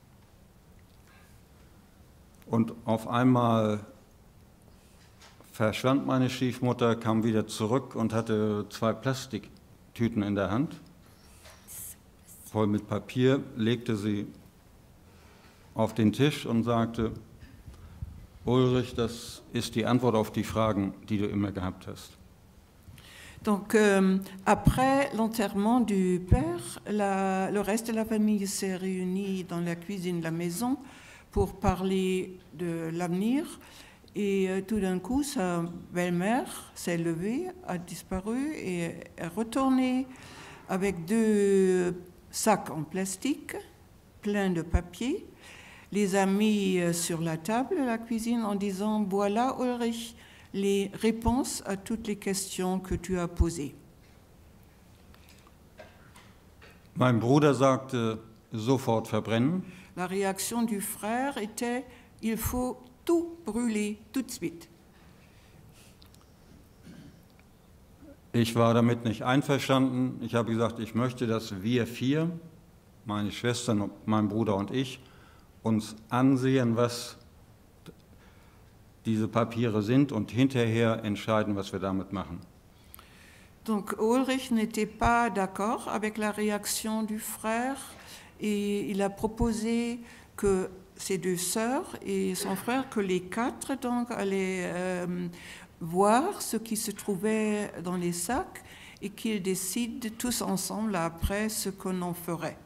Und auf einmal verschwand meine Stiefmutter, kam wieder zurück und hatte zwei Plastiktüten in der Hand, voll mit Papier, legte sie auf den Tisch und sagte: Ulrich, das ist die Antwort auf die Fragen, die du immer gehabt hast. Donc, euh, après l'enterrement du père, la, le reste de la famille s'est réunie dans la cuisine de la maison pour parler de l'avenir. Et euh, tout d'un coup, sa belle-mère s'est levée, a disparu et est retournée avec deux sacs en plastique pleins de papier. Les a mis sur la table de la cuisine en disant: voilà, Ulrich, les réponses à toutes les questions que tu as posées. Mein Bruder sagte: sofort verbrennen. La réaction du frère était: il faut tout brûler tout de suite. Ich war damit nicht einverstanden. Ich habe gesagt, ich möchte, dass wir vier, meine Schwestern, mein Bruder und ich, uns ansehen, was diese Papiere sind und hinterher entscheiden, was wir damit machen. Donc Ulrich n'était pas d'accord avec la réaction du frère et il a proposé que ses deux sœurs et son frère, que les quatre donc allaient euh, voir ce qui se trouvait dans les sacs et qu'ils décident tous ensemble après ce qu'on en ferait.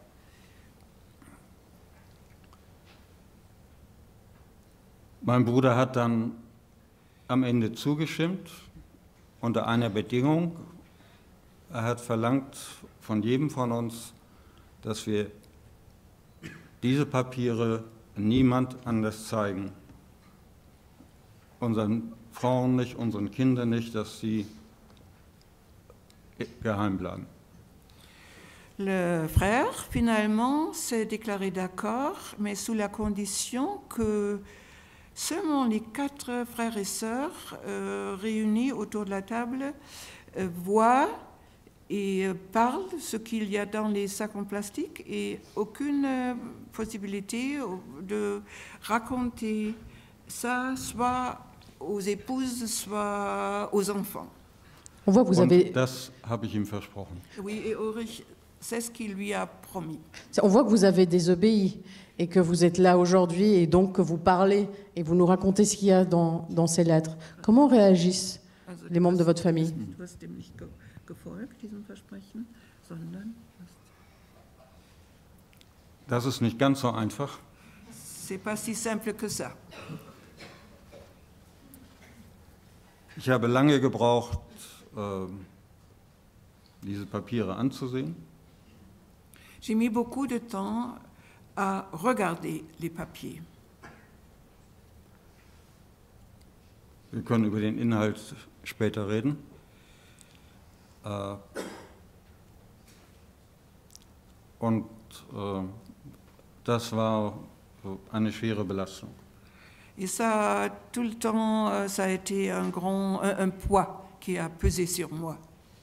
Mein Bruder hat dann am Ende zugestimmt, unter einer Bedingung. Er hat verlangt von jedem von uns, dass wir diese Papiere niemand anders zeigen. Unseren Frauen nicht, unseren Kindern nicht, dass sie geheim bleiben. Le frère, finalement, s'est déclaré d'accord, mais sous la condition que seulement les quatre frères et sœurs euh, réunis autour de la table euh, voient et euh, parlent ce qu'il y a dans les sacs en plastique et aucune euh, possibilité de raconter ça soit aux épouses, soit aux enfants. On voit que vous Und avez... das habe ich ihm versprochen. Oui, et Ulrich, c'est ce qu'il lui a promis. On voit que vous avez désobéi et que vous êtes là aujourd'hui et donc que vous parlez et vous nous racontez ce qu'il y a dans, dans ces lettres. Comment réagissent les membres de votre famille? Du hast dem nicht gefolgt, diesem Versprechen, sondern... Das ist nicht ganz so einfach. C'est pas si simple que ça. Ich habe lange gebraucht, äh, diese Papiere anzusehen. J'ai mis beaucoup de temps à regarder les papiers. Wir können über den Inhalt später reden. Äh, und äh, das war eine schwere Belastung. Et ça, tout le temps, ça a été un grand, un, un poids qui a pesé sur moi.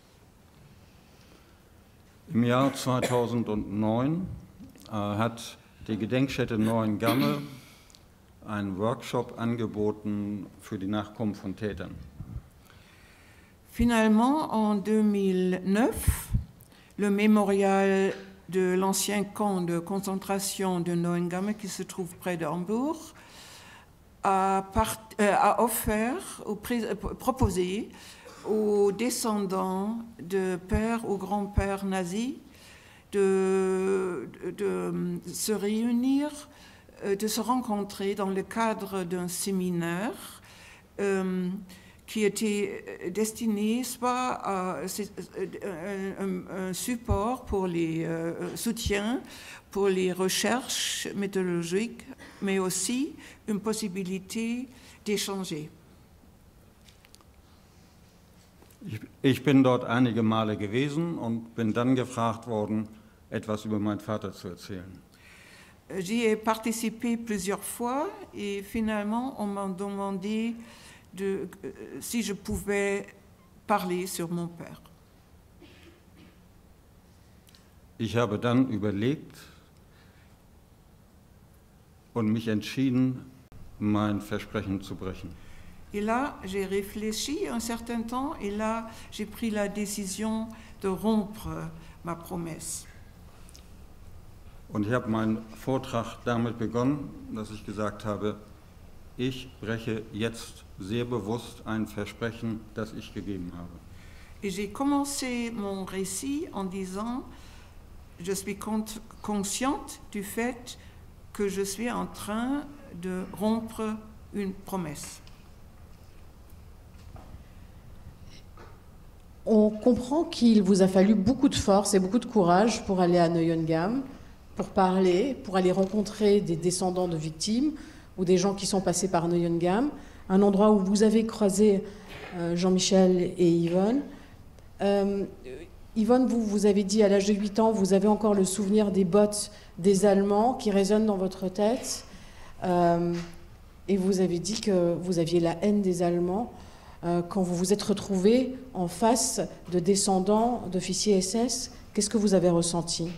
Im Jahr zweitausendneun äh, hat die Gedenkstätte Neuengamme einen Workshop angeboten für die Nachkommen von Tätern. Finalement, en deux mille neuf, le mémorial de l'ancien camp de concentration de Neuengamme, qui se trouve près de Hambourg, a, part, euh, a offert, ou pris, proposé aux descendants de pères ou grands-pères nazis de, de, de se réunir, de se rencontrer dans le cadre d'un séminaire euh, qui était destiné soit à un, un support pour les euh, soutiens, pour les recherches méthodologiques, mais aussi une possibilité d'échanger. Ich, ich bin dort einige Male gewesen und bin dann gefragt worden, etwas über meinen Vater zu erzählen. J'y ai participé plusieurs fois et finalement on m'a demandé de, euh, si je pouvais parler sur mon père. Ich habe dann überlegt und mich entschieden, mein Versprechen zu brechen. Et là, j'ai réfléchi un certain temps et là, j'ai pris la décision de rompre ma promesse. Und ich habe meinen Vortrag damit begonnen, dass ich gesagt habe, ich breche jetzt sehr bewusst ein Versprechen, das ich gegeben habe. Et j'ai commencé mon récit en disant, je suis consciente du fait que je suis en train de rompre une promesse. On comprend qu'il vous a fallu beaucoup de force et beaucoup de courage pour aller à Neuengamme, pour parler, pour aller rencontrer des descendants de victimes ou des gens qui sont passés par Neuengamme, un endroit où vous avez croisé euh, Jean-Michel et Yvonne. Euh, Yvonne, vous, vous avez dit à l'âge de huit ans, vous avez encore le souvenir des bottes des Allemands qui résonnent dans votre tête. Euh, et vous avez dit que vous aviez la haine des Allemands. euh, quand vous vous êtes retrouvé en face de descendants d'officiers S S, qu'est-ce que vous avez ressenti?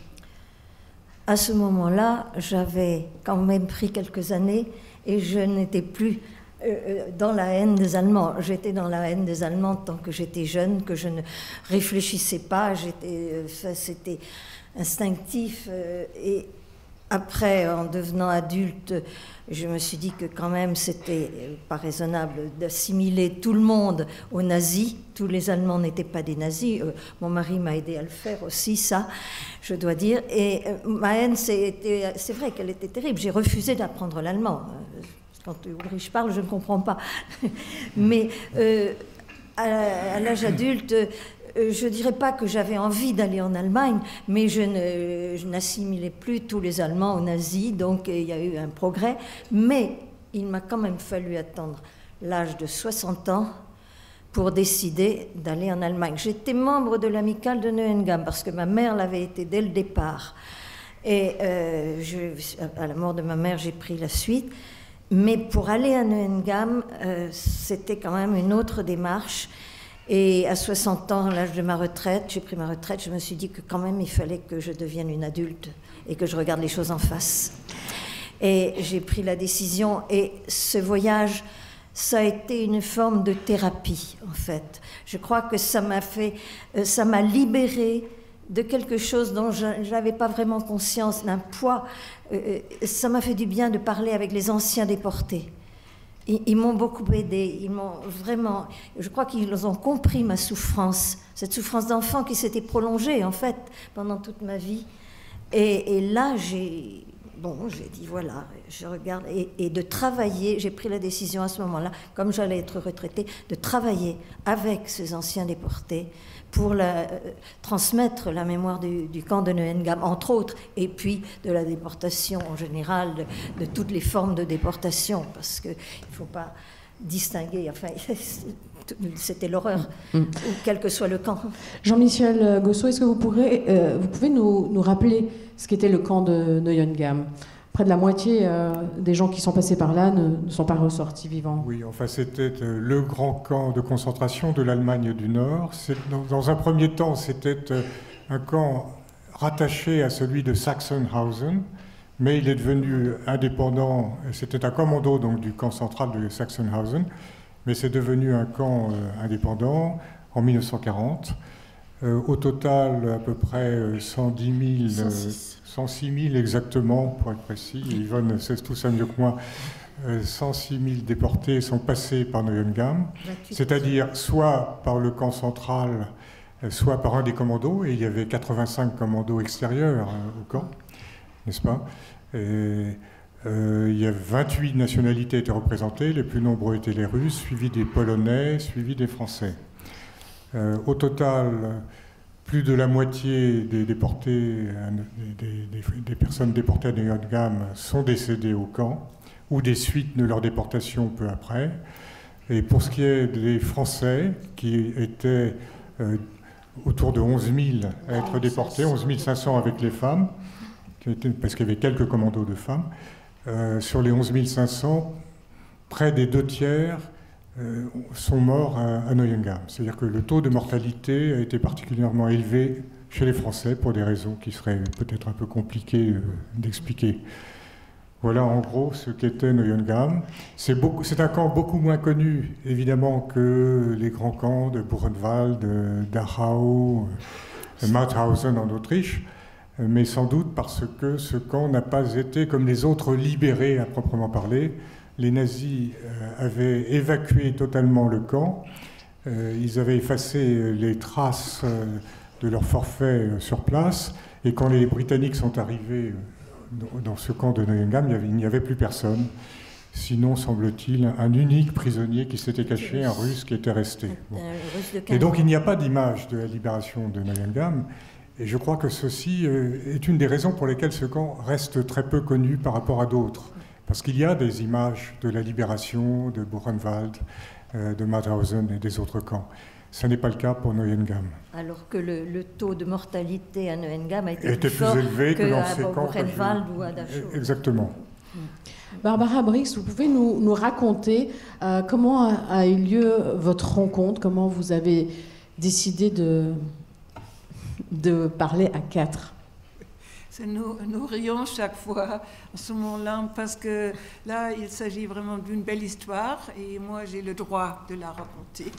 À ce moment-là, j'avais quand même pris quelques années et je n'étais plus euh, dans la haine des Allemands. J'étais dans la haine des Allemands tant que j'étais jeune, que je ne réfléchissais pas, j'étais, euh, c'était instinctif. Euh, et après, en devenant adulte, je me suis dit que quand même c'était pas raisonnable d'assimiler tout le monde aux nazis. Tous les Allemands n'étaient pas des nazis. Euh, mon mari m'a aidé à le faire aussi, ça, je dois dire. Et euh, ma haine, c'est, c'est vrai qu'elle était terrible. J'ai refusé d'apprendre l'allemand. Quand Ulrich parle, je ne comprends pas. Mais euh, à, à l'âge adulte, je ne dirais pas que j'avais envie d'aller en Allemagne, mais je, ne, je n'assimilais plus tous les Allemands aux nazis, donc il y a eu un progrès. Mais il m'a quand même fallu attendre l'âge de soixante ans pour décider d'aller en Allemagne. J'étais membre de l'amicale de Neuengamme, parce que ma mère l'avait été dès le départ. Et euh, je, à la mort de ma mère, j'ai pris la suite. Mais pour aller à Neuengamme, euh, c'était quand même une autre démarche. Et à soixante ans, à l'âge de ma retraite, j'ai pris ma retraite, je me suis dit que quand même il fallait que je devienne une adulte et que je regarde les choses en face. Et j'ai pris la décision, et ce voyage, ça a été une forme de thérapie, en fait. Je crois que ça m'a fait, ça m'a libérée de quelque chose dont je n'avais pas vraiment conscience, d'un poids. Ça m'a fait du bien de parler avec les anciens déportés. Ils, ils m'ont beaucoup aidé, ils m'ont vraiment, je crois qu'ils ont compris ma souffrance, cette souffrance d'enfant qui s'était prolongée en fait pendant toute ma vie. Et, et là, j'ai, bon, j'ai dit voilà, je regarde, et, et de travailler, j'ai pris la décision à ce moment-là, comme j'allais être retraitée, de travailler avec ces anciens déportés pour la, euh, transmettre la mémoire du, du camp de Neuengamme, entre autres, et puis de la déportation en général, de, de toutes les formes de déportation, parce qu'il ne faut pas distinguer, enfin, c'était l'horreur, mm. quel que soit le camp. Jean-Michel Gossot, est-ce que vous, pourrez, euh, vous pouvez nous, nous rappeler ce qu'était le camp de Neuengamme? Près de la moitié euh, des gens qui sont passés par là ne, ne sont pas ressortis vivants. Oui, enfin c'était euh, le grand camp de concentration de l'Allemagne du Nord. C'est, dans, dans un premier temps, c'était euh, un camp rattaché à celui de Sachsenhausen, mais il est devenu indépendant. C'était un commando donc, du camp central de Sachsenhausen, mais c'est devenu un camp euh, indépendant en mille neuf cent quarante. Euh, au total, à peu près cent dix mille, euh, cent six mille exactement, pour être précis. Yvonne sait tout ça mieux que moi. Euh, cent six mille déportés sont passés par Neuengamme, c'est-à-dire soit par le camp central, euh, soit par un des commandos, et il y avait quatre-vingt-cinq commandos extérieurs euh, au camp, n'est-ce pas? Et, euh, il y a vingt-huit nationalités étaient représentées, les plus nombreux étaient les Russes, suivis des Polonais, suivis des Français. Euh, au total, plus de la moitié des déportés, des, des, des personnes déportées à Neuengamme sont décédées au camp, ou des suites de leur déportation peu après. Et pour ce qui est des Français, qui étaient euh, autour de onze mille à être déportés, onze mille cinq cents avec les femmes, qui étaient, parce qu'il y avait quelques commandos de femmes, euh, sur les onze mille cinq cents, près des deux tiers Euh, sont morts à, à Neuengamme. C'est-à-dire que le taux de mortalité a été particulièrement élevé chez les Français pour des raisons qui seraient peut-être un peu compliquées euh, d'expliquer. Voilà en gros ce qu'était Neuengamme. C'est, beaucoup, c'est un camp beaucoup moins connu, évidemment, que les grands camps de Buchenwald, de Dachau, de Mauthausen en Autriche, mais sans doute parce que ce camp n'a pas été, comme les autres, libéré à proprement parler. Les nazis euh, avaient évacué totalement le camp, euh, ils avaient effacé les traces euh, de leur forfait euh, sur place, et quand les Britanniques sont arrivés euh, dans ce camp de Neuengamme, il, il n'y avait plus personne, sinon, semble-t-il, un unique prisonnier qui s'était caché, un Russe qui était resté. Bon. Et donc il n'y a pas d'image de la libération de Neuengamme, et je crois que ceci euh, est une des raisons pour lesquelles ce camp reste très peu connu par rapport à d'autres. Parce qu'il y a des images de la libération, de Buchenwald, euh, de Mauthausen et des autres camps. Ce n'est pas le cas pour Neuengamme. Alors que le, le taux de mortalité à Neuengamme a été était plus, plus élevé que, que dans à ces camps. Buchenwald ou à Dachau. Exactement. Barbara Brix, vous pouvez nous, nous raconter euh, comment a, a eu lieu votre rencontre, comment vous avez décidé de, de parler à quatre? Nous, nous rions chaque fois en ce moment-là parce que là, il s'agit vraiment d'une belle histoire et moi, j'ai le droit de la raconter.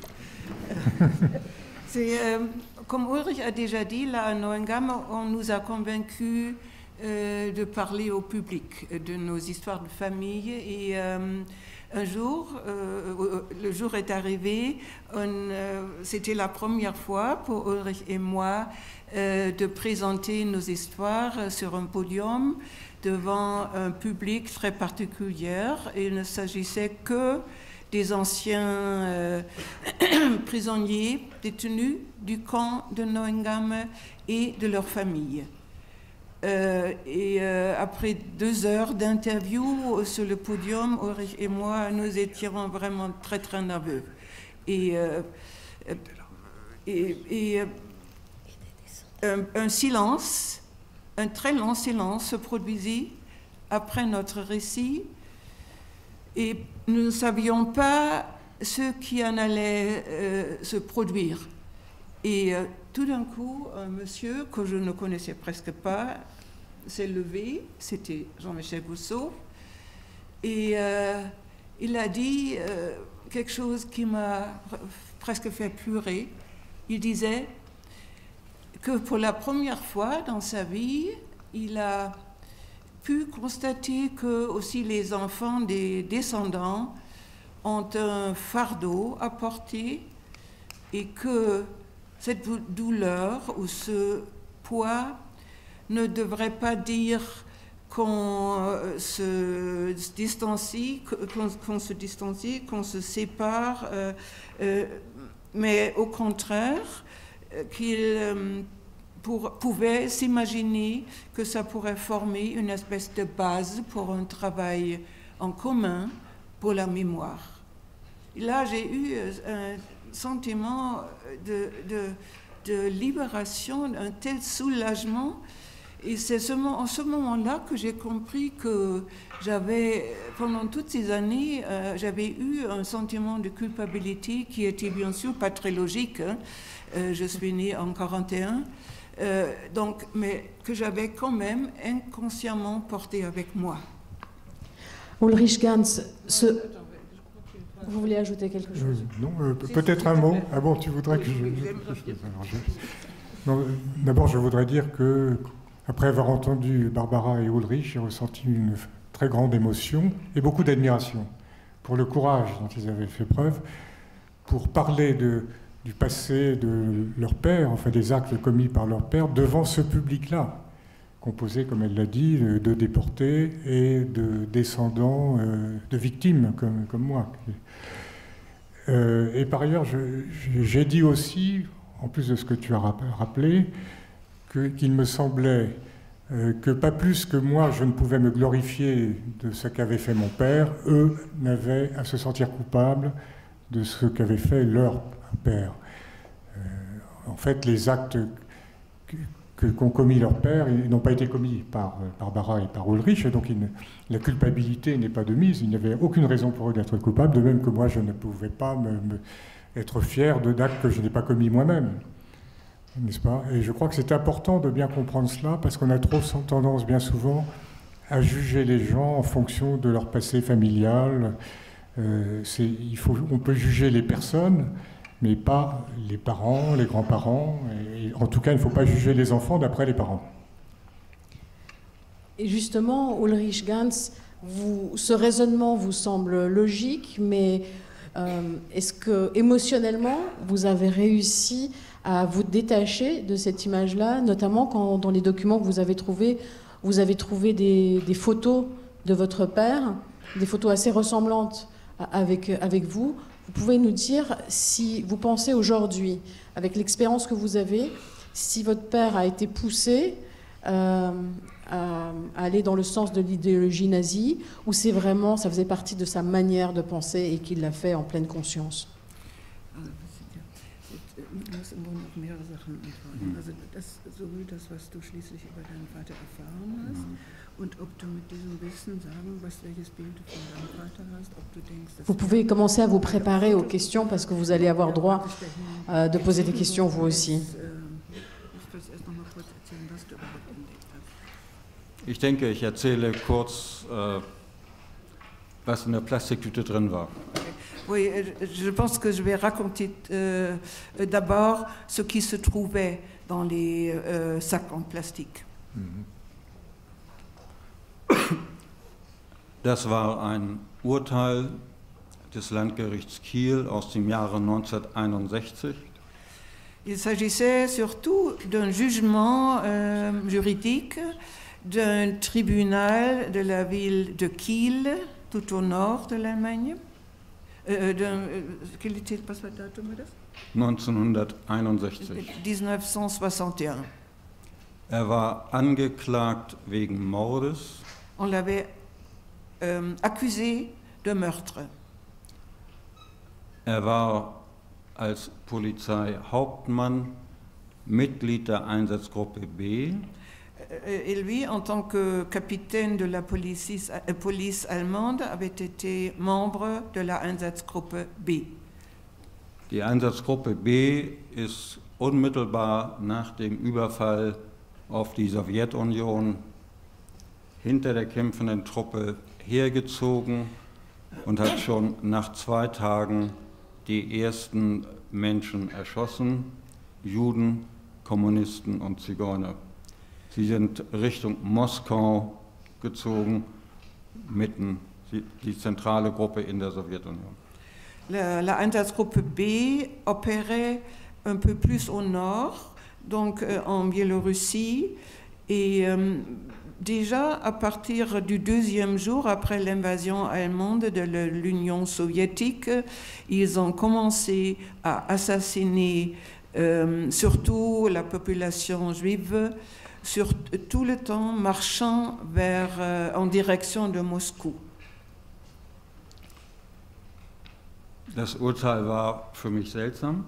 C'est, euh, comme Ulrich a déjà dit, là à Neuengamme, on nous a convaincus euh, de parler au public de nos histoires de famille et euh, un jour, euh, le jour est arrivé, on, euh, c'était la première fois pour Ulrich et moi euh, de présenter nos histoires sur un podium devant un public très particulier. Et il ne s'agissait que des anciens euh, prisonniers détenus du camp de Neuengamme et de leurs familles. Euh, et euh, après deux heures d'interview sur le podium, Ulrich et moi, nous étions vraiment très très nerveux. Et, euh, et, et euh, un, un silence, un très long silence se produisit après notre récit. Et nous ne savions pas ce qui en allait euh, se produire. Et euh, tout d'un coup, un monsieur que je ne connaissais presque pas s'est levé, c'était Jean-Michel Gousseau, et euh, il a dit euh, quelque chose qui m'a presque fait pleurer. Il disait que pour la première fois dans sa vie, il a pu constater que aussi les enfants des descendants ont un fardeau à porter et que cette douleur ou ce poids ne devrait pas dire qu'on se distancie, qu'on, qu'on se distancie, qu'on se sépare, euh, euh, mais au contraire, qu'il euh, pour, pouvait s'imaginer que ça pourrait former une espèce de base pour un travail en commun pour la mémoire. Et là, j'ai eu un sentiment de, de, de libération, un tel soulagement. Et c'est seulement en ce moment-là que j'ai compris que j'avais, pendant toutes ces années, euh, j'avais eu un sentiment de culpabilité qui était bien sûr pas très logique. Hein. Euh, je suis née en quarante et un, euh, donc, mais que j'avais quand même inconsciemment porté avec moi. Ulrich Gans, ce... vous voulez ajouter quelque chose? euh, Non, euh, peut-être un mot. Ah bon, tu voudrais que je... je... Non, d'abord, je voudrais dire que après avoir entendu Barbara et Ulrich, j'ai ressenti une très grande émotion et beaucoup d'admiration pour le courage dont ils avaient fait preuve pour parler de, du passé de leur père, enfin des actes commis par leur père, devant ce public-là, composé, comme elle l'a dit, de déportés et de descendants euh, de victimes comme, comme moi. Euh, et par ailleurs, je, j'ai dit aussi, en plus de ce que tu as rappelé, Que, qu'il me semblait euh, que pas plus que moi je ne pouvais me glorifier de ce qu'avait fait mon père, eux n'avaient à se sentir coupables de ce qu'avait fait leur père. Euh, en fait, les actes que, que, qu'ont commis leur père, ils n'ont pas été commis par Barbara et par Ulrich, et donc il ne, la culpabilité n'est pas de mise, il n'y avait aucune raison pour eux d'être coupables, de même que moi je ne pouvais pas me, me, être fier de d'actes que je n'ai pas commis moi-même. N'est-ce pas? Et je crois que c'est important de bien comprendre cela, parce qu'on a trop tendance, bien souvent, à juger les gens en fonction de leur passé familial. Euh, c'est, il faut, on peut juger les personnes, mais pas les parents, les grands-parents. Et, et en tout cas, il ne faut pas juger les enfants d'après les parents. Et justement, Ulrich Gans, vous, ce raisonnement vous semble logique, mais euh, est-ce que émotionnellement, vous avez réussi à vous détacher de cette image-là, notamment quand dans les documents que vous avez trouvés, vous avez trouvé des, des photos de votre père, des photos assez ressemblantes avec, avec vous. Vous pouvez nous dire si vous pensez aujourd'hui, avec l'expérience que vous avez, si votre père a été poussé euh, à, à aller dans le sens de l'idéologie nazie, ou c'est vraiment, ça faisait partie de sa manière de penser et qu'il l'a fait en pleine conscience? Das wurden noch mehrere Sachen antworten. Also das, sowohl das, was du schließlich über deinen Vater erfahren hast, Vous pouvez commencer à vous préparer aux questions parce que vous allez avoir droit euh, de poser des questions vous aussi. Ich denke, ich erzähle kurz, äh, was in der Plastiktüte drin war. Oui, je pense que je vais raconter euh, d'abord ce qui se trouvait dans les euh, sacs en plastique. Das war ein Urteil des Landgerichts Kiel aus dem Jahre neunzehnhunderteinundsechzig. Il s'agissait surtout d'un jugement euh, juridique d'un tribunal de la ville de Kiel, tout au nord de l'Allemagne. Euh, de, euh, quel était le datum neunzehnhunderteinundsechzig. dix-neuf cent soixante et un. Er war angeklagt wegen Mordes. On l'avait euh, accusé de meurtre. Er war als Polizeihauptmann Mitglied der Einsatzgruppe B. Et lui, en tant que capitaine de la police, euh, police allemande, avait été membre de la Einsatzgruppe B. Die Einsatzgruppe B ist unmittelbar nach dem Überfall auf die Sowjetunion hinter der kämpfenden Truppe hergezogen und hat schon nach zwei Tagen die ersten Menschen erschossen, Juden, Kommunisten und Zigeuner. Sie sind Richtung Moskau gezogen, mitten die zentrale Gruppe in der Sowjetunion. La, la Einsatzgruppe B opérait un peu plus au nord, donc euh, en Biélorussie, et euh, déjà à partir du deuxième jour après l'invasion allemande de l'Union soviétique, ils ont commencé à assassiner euh, surtout la population juive, sur tout le temps marchant vers, euh, en direction de Moscou. Das Urteil war für mich seltsam.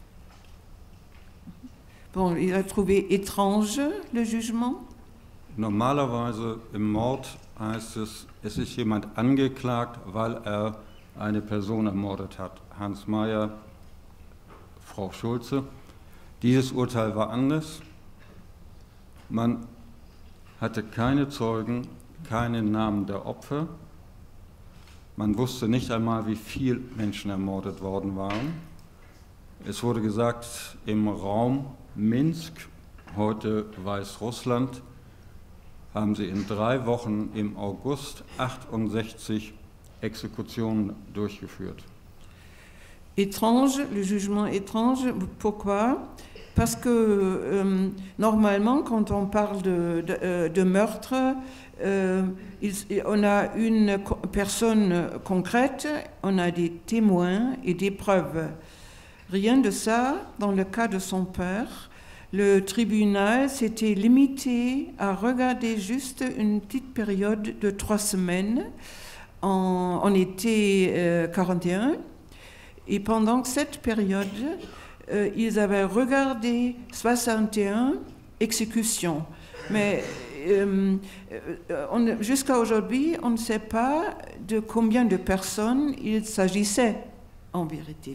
Bon, il a trouvé étrange le jugement. Normalerweise im Mord heißt es, es ist jemand angeklagt, weil er eine Person ermordet hat. Hans Mayer, Frau Schulze. Dieses Urteil war anders. Man hatte keine Zeugen, keinen Namen der Opfer. Man wusste nicht einmal, wie viele Menschen ermordet worden waren. Es wurde gesagt, im Raum Minsk, heute Weißrussland, haben sie in drei Wochen im August achtundsechzig Exekutionen durchgeführt. Étrange, le jugement étrange, pourquoi ? Parce que euh, normalement, quand on parle de, de, euh, de meurtre, euh, il, on a une personne concrète, on a des témoins et des preuves. Rien de ça dans le cas de son père. Le tribunal s'était limité à regarder juste une petite période de trois semaines en, en été euh, quarante et un. Et pendant cette période, euh, ils avaient regardé soixante et un exécutions. Mais euh, euh, jusqu'à aujourd'hui, on ne sait pas de combien de personnes il s'agissait en vérité.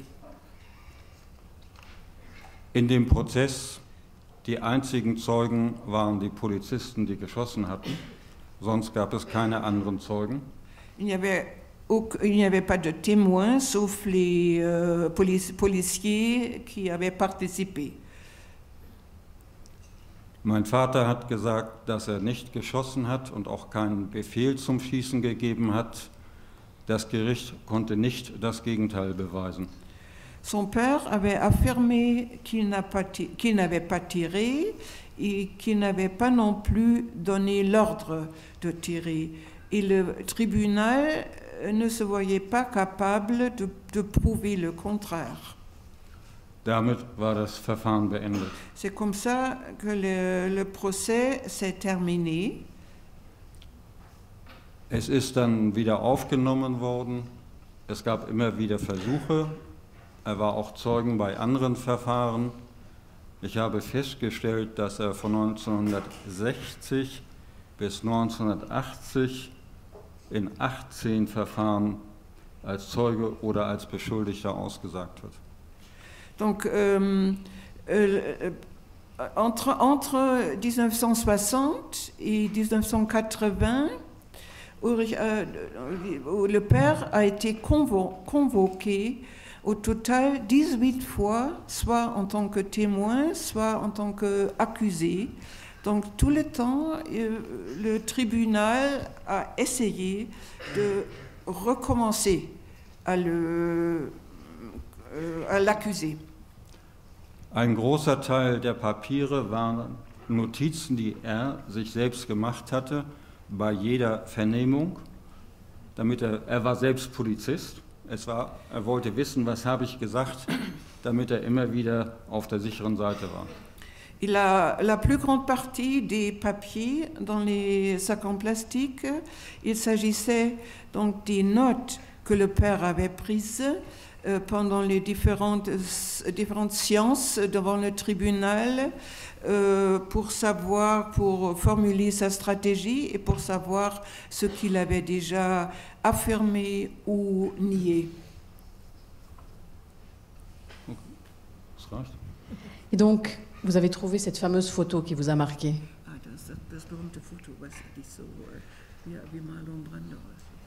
In dem Prozess, die einzigen Zeugen waren die Polizisten, die geschossen hatten. Sonst gab es keine anderen Zeugen. Il n'y avait, il n'y avait pas de témoins, sauf les euh, polic- policiers qui avaient participé. Mein Vater hat gesagt, dass er nicht geschossen hat und auch keinen Befehl zum Schießen gegeben hat. Das Gericht konnte nicht das Gegenteil beweisen. Son père avait affirmé qu'il n'a pas ti- qu'il n'avait pas tiré et qu'il n'avait pas non plus donné l'ordre de tirer. Et le tribunal ne se voyait pas capable de, de prouver le contraire. Damit war das Verfahren beendet. C'est comme ça que le, le procès s'est terminé. Es ist dann wieder aufgenommen worden. Es gab immer wieder Versuche. Er war auch Zeugen bei anderen Verfahren. Ich habe festgestellt, dass er von neunzehnhundertsechzig bis neunzehnhundertachtzig in achtzehn Verfahren als Zeuge oder als Beschuldigter ausgesagt hat. Donc, euh, euh, entre, entre dix-neuf cent soixante et dix-neuf cent quatre-vingts, Ulrich, euh, le père a été convo convoqué au total dix-huit fois, soit en tant que témoin, soit en tant qu'accusé. Donc tout le temps, euh, le tribunal a essayé de recommencer à le, äh, à l'accuser. Ein großer Teil der Papiere waren Notizen, die er sich selbst gemacht hatte bei jeder Vernehmung. Damit er, er war selbst Polizist. Es war, er wollte wissen, was habe ich gesagt, damit er immer wieder auf der sicheren Seite war. Il a la plus grande partie des papiers dans les sacs en plastique. Il s'agissait donc des notes que le père avait prises euh, pendant les différentes, différentes séances devant le tribunal euh, pour savoir, pour formuler sa stratégie et pour savoir ce qu'il avait déjà affirmé ou nié. Et donc, vous avez trouvé cette fameuse photo qui vous a marqué. Ah, das, das, das berühmte Foto, was die so, ja, wie Marlon Brando.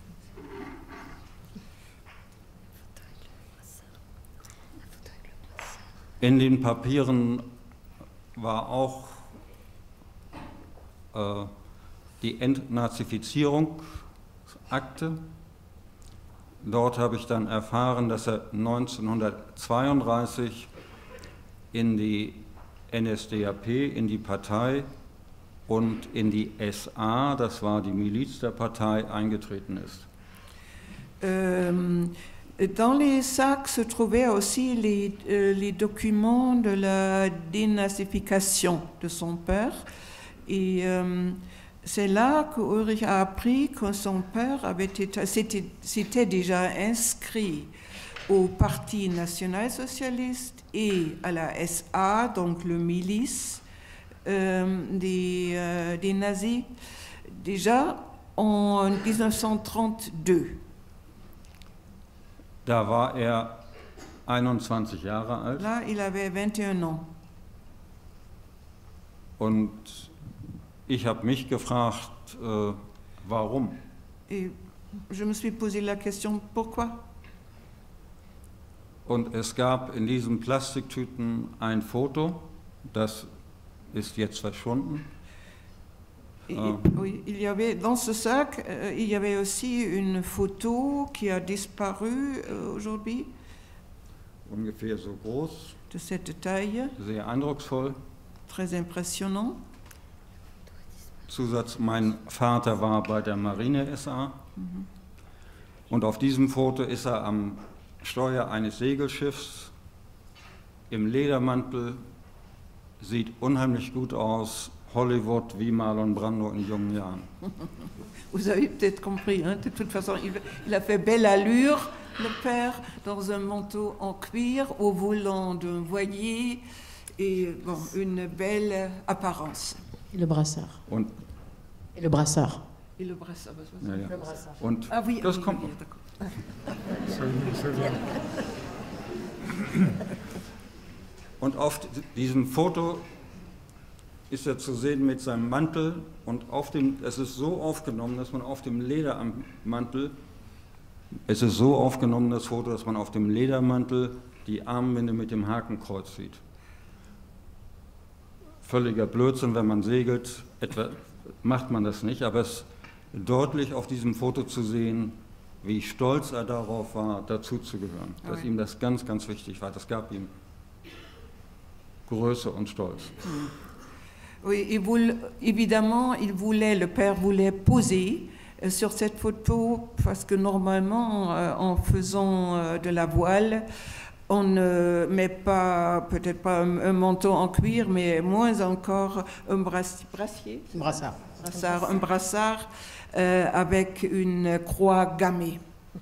In den Papieren war auch äh, die Entnazifizierungsakte. Dort habe ich dann erfahren, dass er neunzehnhundertzweiunddreißig in die N S D A P, in die Partei und in die S A, das war die Miliz der Partei, eingetreten ist. Euh, dans les sacs se trouvaient aussi les, euh, les documents de la dénazification de son père. Et euh, c'est là que Ulrich a appris que son père avait été, s'était déjà inscrit au Parti national-socialiste et à la S A, donc le milice euh, des, euh, des nazis, déjà en dix-neuf cent trente-deux. Da war er einundzwanzig Jahre alt. Là, il avait vingt et un ans. Und ich habe mich gefragt, äh, warum? Et je me suis posé la question, pourquoi? Und es gab in diesen Plastiktüten ein Foto, das ist jetzt verschwunden. Et, oui, il y avait, dans ce sac, euh, il y avait aussi une photo qui a disparu euh, aujourd'hui. Ungefähr so groß. De cette taille. Sehr eindrucksvoll. Très impressionnant. Zusatz, mein Vater war bei der Marine S A. Mhm. Und auf diesem Foto ist er am Steuer eines Segelschiffs im Ledermantel, sieht unheimlich gut aus. Hollywood wie Marlon Brando in jungen Jahren. Vous avez peut-être compris, hein? De toute façon, il, il a fait belle allure, le père, dans un manteau en cuir, au volant d'un voilier, et bon, une belle apparence. Et le brassard. Und, et le brassard. Et le brassard. Was ja, ja. Le brassard. Und ah oui, das oui, kommt oui, noch. Und auf diesem Foto ist er zu sehen mit seinem Mantel und auf dem, es ist so aufgenommen, dass man auf dem Ledermantel, es ist so aufgenommen, das Foto, dass man auf dem Ledermantel die Armbinde mit dem Hakenkreuz sieht. Völliger Blödsinn, wenn man segelt, etwa macht man das nicht, aber es ist deutlich auf diesem Foto zu sehen, wie stolz er darauf war, dazuzugehören, dass ihm das ganz, ganz wichtig war. Das gab ihm Größe und Stolz. Oui, il voulait, évidemment, il voulait, le père voulait poser euh, sur cette photo parce que normalement, euh, en faisant euh, de la voile, on ne met pas, peut-être pas un, un manteau en cuir, mais moins encore un brassier, brassier un brassard, brassard, un brassard euh, avec une croix gammée.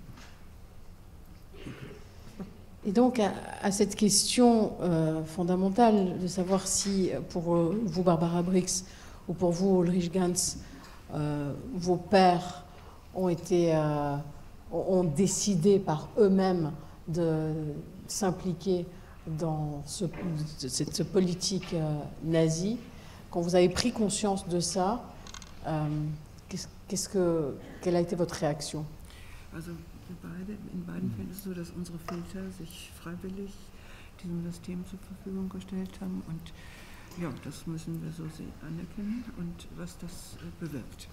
Et donc, à, à cette question euh, fondamentale de savoir si, pour euh, vous, Barbara Brix, ou pour vous, Ulrich Gantz, euh, vos pères ont, été, euh, ont décidé par eux-mêmes de s'impliquer dans ce, cette politique euh, nazie. Quand vous avez pris conscience de ça, euh, qu'est-ce, qu'est-ce que, quelle a été votre réaction? Also wir beide, in beiden Fällen ist es so, dass unsere Väter sich freiwillig diesem System zur Verfügung gestellt haben und ja, das müssen wir so sehen, anerkennen und was das äh, bewirkt.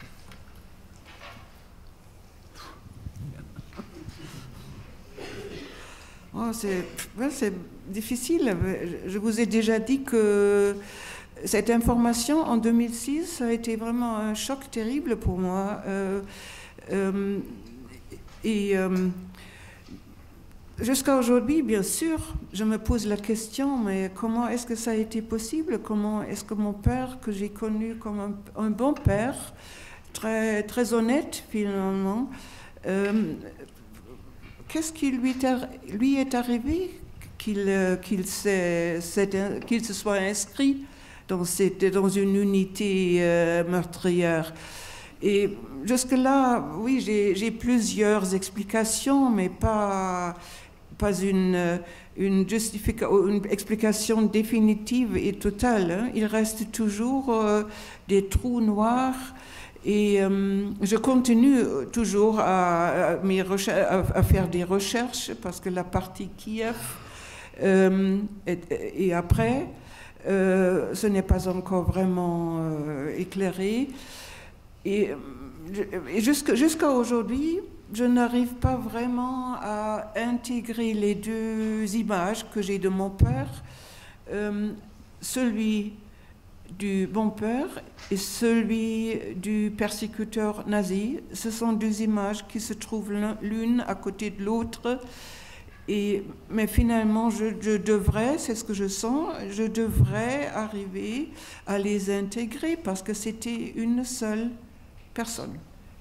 Oh, c'est, ouais, c'est difficile. Je vous ai déjà dit que cette information en deux mille six ça a été vraiment un choc terrible pour moi. Euh, euh, et euh, jusqu'à aujourd'hui, bien sûr, je me pose la question, mais comment est-ce que ça a été possible? Comment est-ce que mon père, que j'ai connu comme un, un bon père, très, très honnête finalement, euh, qu'est-ce qui lui est, lui est arrivé qu'il, qu'il, s'est, qu'il se soit inscrit dans, cette, dans une unité euh, meurtrière? Et jusque-là, oui, j'ai, j'ai plusieurs explications, mais pas, pas une, une, justifica- une explication définitive et totale. Hein. Il reste toujours euh, des trous noirs. Et euh, je continue toujours à, à, mes recher- à, à faire des recherches parce que la partie Kiev euh, et, et après, euh, ce n'est pas encore vraiment euh, éclairé. Et, et jusqu'à, jusqu'à aujourd'hui, je n'arrive pas vraiment à intégrer les deux images que j'ai de mon père, euh, celui du bon père et celui du persécuteur nazi. Ce sont deux images qui se trouvent l'une à côté de l'autre. Et, mais finalement, je, je devrais, c'est ce que je sens, je devrais arriver à les intégrer parce que c'était une seule personne.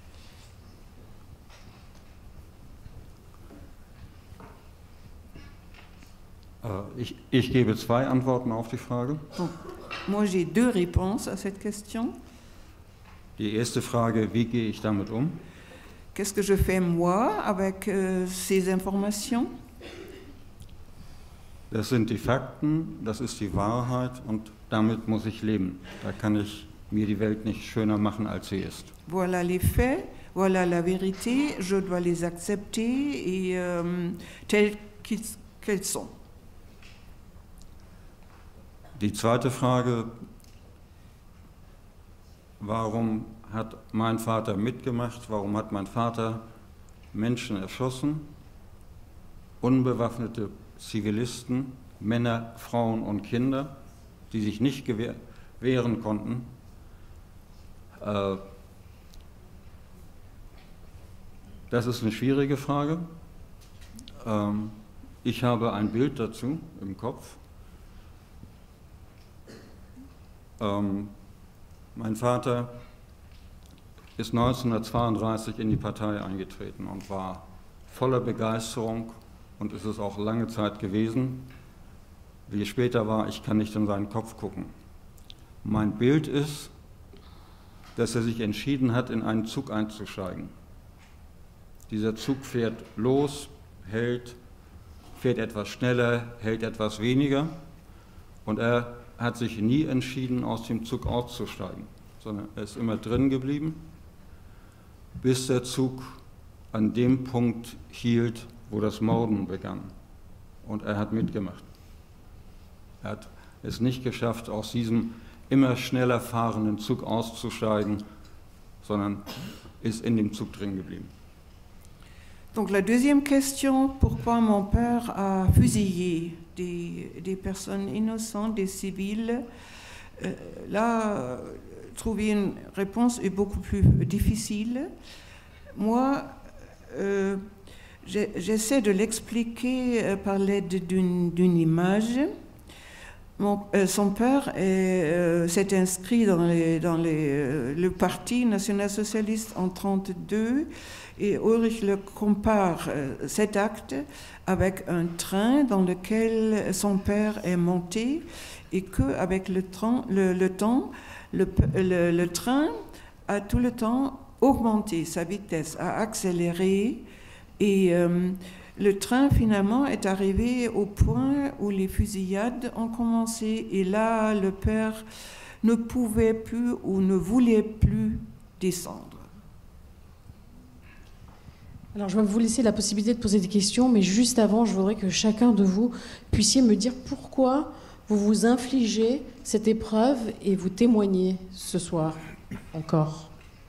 Ich, ich gebe zwei Antworten auf die Frage. Bon. Moi, j'ai deux réponses à cette question. Die erste Frage, wie gehe ich damit um? Qu'est-ce que je fais moi avec euh, ces informations? Das sind die Fakten, das ist die Wahrheit und damit muss ich leben. Da kann ich mir die Welt nicht schöner machen, als sie ist. Voilà les faits, voilà la vérité, je dois les accepter et euh, tels qu'ils, qu'elles sont. Die zweite Frage, warum hat mein Vater mitgemacht, warum hat mein Vater Menschen erschossen, unbewaffnete Zivilisten, Männer, Frauen und Kinder, die sich nicht gewehr, wehren konnten. Äh, das ist eine schwierige Frage. Ähm, ich habe ein Bild dazu im Kopf. Ähm, mein Vater ist neunzehnhundertzweiunddreißig in die Partei eingetreten und war voller Begeisterung und ist es auch lange Zeit gewesen. Wie es später war, ich kann nicht in seinen Kopf gucken. Mein Bild ist, dass er sich entschieden hat, in einen Zug einzusteigen. Dieser Zug fährt los, hält, fährt etwas schneller, hält etwas weniger und er hat sich nie entschieden, aus dem Zug auszusteigen, sondern er ist immer drin geblieben, bis der Zug an dem Punkt hielt, wo das Morden begann. Und er hat mitgemacht. Er hat es nicht geschafft, aus diesem immer schneller fahrenden Zug auszusteigen, sondern ist in dem Zug drin geblieben. Donc la deuxième question, pourquoi mon père a fusillé des, des personnes innocentes, des civils? euh, Là, trouver une réponse est beaucoup plus difficile. Moi, euh, j'essaie de l'expliquer euh, par l'aide d'une, d'une image. Mon, euh, son père est, euh, s'est inscrit dans, les, dans les, euh, le Parti national-socialiste en trente-deux et Ulrich le compare euh, cet acte avec un train dans lequel son père est monté et qu'avec le, le, le temps, le, le, le train a tout le temps augmenté sa vitesse, a accéléré, et euh, le train finalement est arrivé au point où les fusillades ont commencé, et là le père ne pouvait plus ou ne voulait plus descendre. Alors, je vais vous laisser la possibilité de poser des questions, mais juste avant, je voudrais que chacun de vous puissiez me dire pourquoi vous vous infligez cette épreuve et vous témoignez ce soir encore.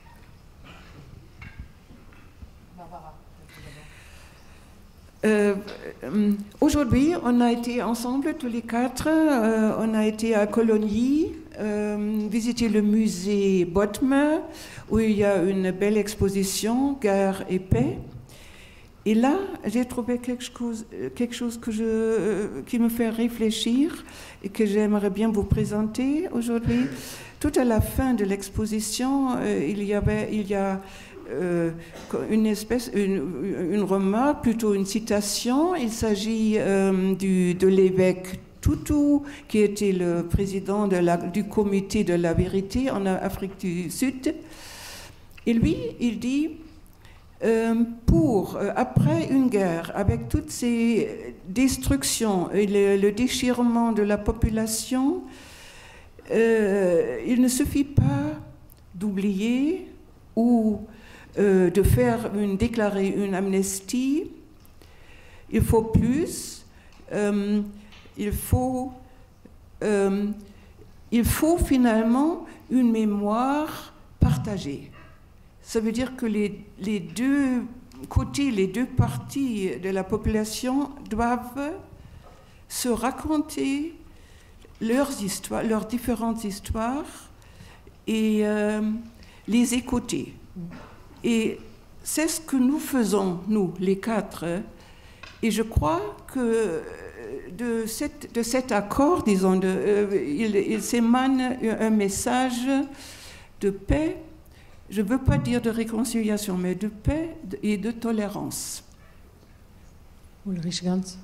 Euh, Aujourd'hui, on a été ensemble tous les quatre. Euh, on a été à Colonie, euh, visiter le musée Bodmer, où il y a une belle exposition, Guerre et paix. Et là, j'ai trouvé quelque chose, quelque chose que je, qui me fait réfléchir et que j'aimerais bien vous présenter aujourd'hui. Tout à la fin de l'exposition, euh, il y avait, il y a euh, une espèce, une, une remarque, plutôt une citation. Il s'agit euh, du, de l'évêque Tutu, qui était le président de la, du comité de la vérité en Afrique du Sud. Et lui, il dit, euh, pour, euh, après une guerre, avec toutes ces destructions et le, le déchirement de la population, euh, il ne suffit pas d'oublier ou euh, de faire une, déclarer une amnistie. Il faut plus. Euh, il faut, euh, il faut finalement une mémoire partagée. Ça veut dire que les, les deux côtés, les deux parties de la population doivent se raconter leurs histoires, leurs différentes histoires et euh, les écouter. Et c'est ce que nous faisons, nous, les quatre. Et je crois que de, cette, de cet accord, disons, de, euh, il, il s'émane un message de paix. Je ne veux pas dire de réconciliation, mais de paix et de tolérance. Ulrich Ganz.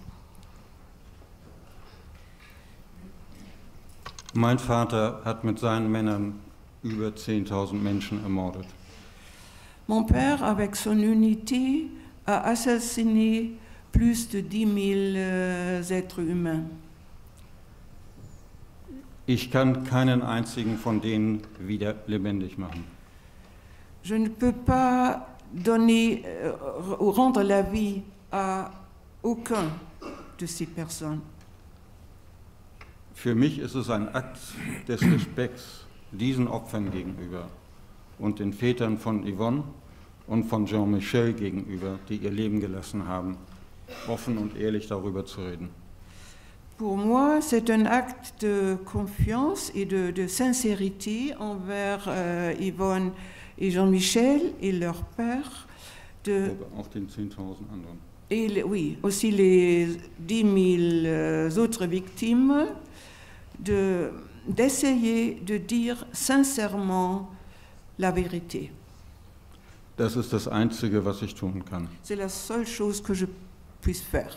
Mein Vater hat mit seinen Männern über zehntausend Menschen ermordet. Mon père, avec son unité, a assassiné plus de dix mille euh, êtres humains. Ich kann keinen einzigen von denen wieder lebendig machen. Je ne peux pas donner ou rendre la vie à aucun de ces personnes. Für mich ist es ein Akt des Respekts diesen Opfern gegenüber und den Vätern von Yvonne und von Jean-Michel gegenüber, die ihr Leben gelassen haben, offen und ehrlich darüber zu reden. Pour moi, c'est un acte de confiance et de, de sincérité envers euh, Yvonne et Jean-Michel et leur père. De, auch den zehntausend anderen. Et les, oui, aussi les dix mille euh, autres victimes, de, d'essayer de dire sincèrement la vérité. Das ist das Einzige, was ich tun kann. C'est la seule chose que je puisse faire.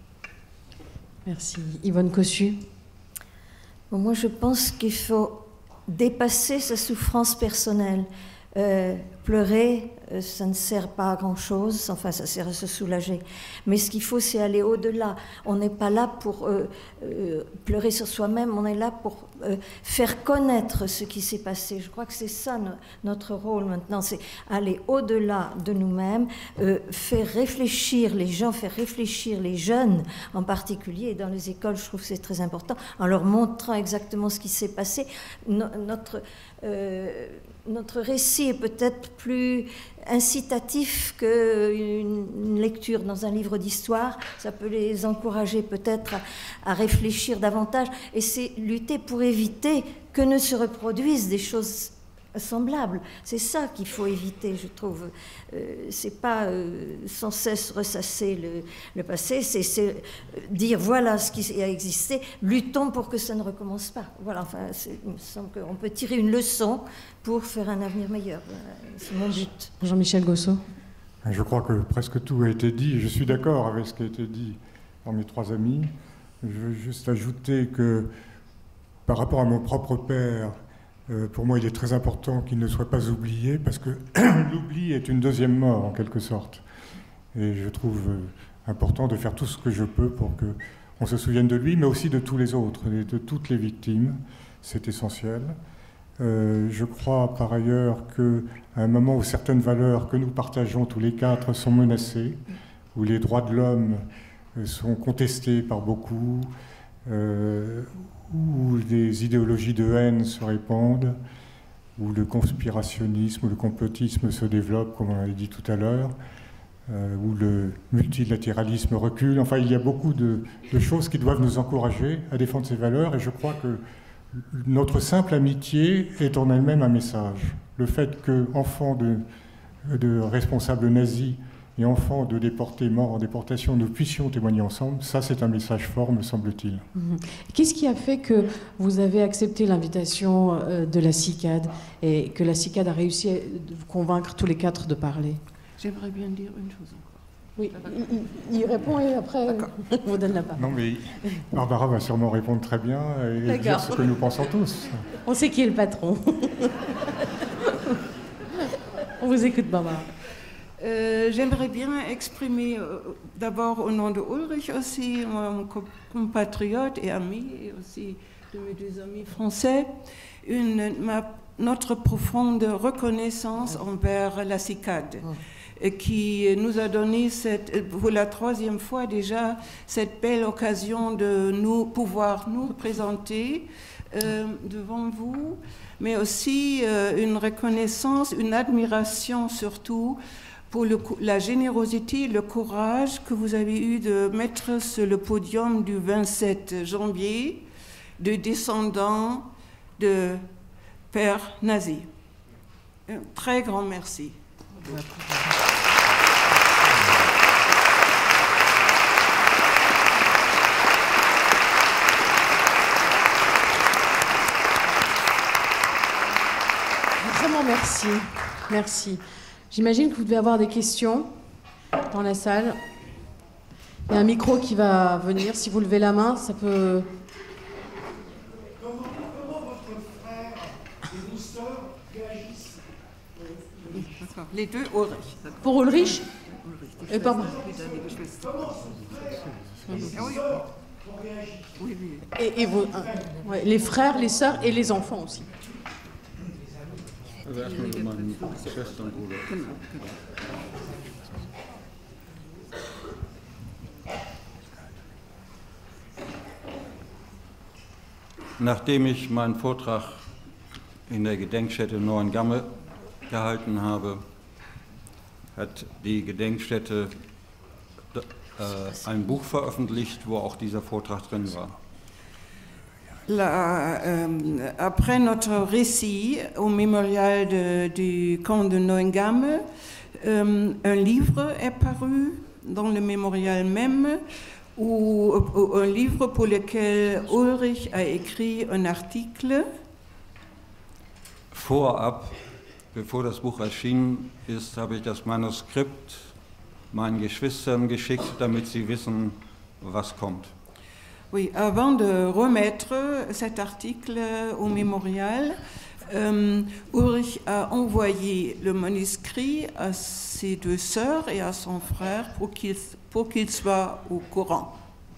Merci. Yvonne Cossu. Bon, moi, je pense qu'il faut dépasser sa souffrance personnelle. Euh, pleurer, euh, ça ne sert pas à grand-chose, enfin ça sert à se soulager. Mais ce qu'il faut, c'est aller au-delà. On n'est pas là pour euh, euh, pleurer sur soi-même, on est là pour euh, faire connaître ce qui s'est passé. Je crois que c'est ça no- notre rôle maintenant, c'est aller au-delà de nous-mêmes, euh, faire réfléchir les gens, faire réfléchir les jeunes en particulier, et dans les écoles, je trouve que c'est très important, en leur montrant exactement ce qui s'est passé. No- notre... Euh, Notre récit est peut-être plus incitatif qu'une lecture dans un livre d'histoire. Ça peut les encourager peut-être à, à réfléchir davantage. Et c'est lutter pour éviter que ne se reproduisent des choses semblables. C'est ça qu'il faut éviter, je trouve. Euh, c'est pas euh, sans cesse ressasser le, le passé, c'est, c'est dire voilà ce qui a existé, luttons pour que ça ne recommence pas. Voilà, enfin, c'est, il me semble qu'on peut tirer une leçon pour faire un avenir meilleur. C'est mon but. Jean-Michel Gossot. Je crois que presque tout a été dit. Je suis d'accord avec ce qui a été dit par mes trois amis. Je veux juste ajouter que par rapport à mon propre père, Euh, pour moi, il est très important qu'il ne soit pas oublié, parce que l'oubli est une deuxième mort, en quelque sorte. Et je trouve euh, important de faire tout ce que je peux pour qu'on se souvienne de lui, mais aussi de tous les autres, et de toutes les victimes. C'est essentiel. Euh, je crois par ailleurs qu'à un moment où certaines valeurs que nous partageons tous les quatre sont menacées, où les droits de l'homme sont contestés par beaucoup, euh, où des idéologies de haine se répandent, où le conspirationnisme ou le complotisme se développe, comme on l'a dit tout à l'heure, euh, où le multilatéralisme recule. Enfin, il y a beaucoup de, de choses qui doivent nous encourager à défendre ces valeurs, et je crois que notre simple amitié est en elle-même un message. Le fait qu'enfants de, de responsables nazis et enfants de déportés morts en déportation, nous puissions témoigner ensemble, ça c'est un message fort, me semble-t-il. Mmh. Qu'est-ce qui a fait que vous avez accepté l'invitation de la CICAD et que la CICAD a réussi à vous convaincre tous les quatre de parler? J'aimerais bien dire une chose encore. Oui, il, il répond et après on vous donne la parole. Non mais Barbara va sûrement répondre très bien et dire ce que nous pensons tous. On sait qui est le patron. On vous écoute, Barbara. Euh, J'aimerais bien exprimer euh, d'abord au nom de Ulrich aussi, mon compatriote et ami, et aussi de mes deux amis français, une, ma, notre profonde reconnaissance envers la CICAD, oh. qui nous a donné cette, pour la troisième fois déjà cette belle occasion de nous pouvoir nous présenter euh, devant vous, mais aussi euh, une reconnaissance, une admiration surtout pour le, la générosité, le courage que vous avez eu de mettre sur le podium du vingt-sept janvier de descendants de pères nazis. Un très grand merci. Vraiment merci. Merci. J'imagine que vous devez avoir des questions dans la salle. Il y a un micro qui va venir. Si vous levez la main, ça peut... Comment, comment votre frère et vos sœurs réagissent? Les deux, Ulrich. Pour Ulrich et pardon. Et, et vos, euh, ouais, les frères, les sœurs et les enfants aussi. Also erstmal über meine Schwester und Bruder. Nachdem ich meinen Vortrag in der Gedenkstätte Neuengamme gehalten habe, hat die Gedenkstätte äh, ein Buch veröffentlicht, wo auch dieser Vortrag drin war. La, euh, après notre récit au mémorial de, du camp de Neuengamme, euh, un livre est paru dans le mémorial même, ou, ou un livre pour lequel Ulrich a écrit un article. Vorab, bevor das Buch erschienen ist, habe ich das Manuskript meinen Geschwistern geschickt, damit sie wissen, was kommt. Oui, avant de remettre cet article au mémorial, euh, Ulrich a envoyé le manuscrit à ses deux sœurs et à son frère pour qu'ils pour qu'ils soient au courant.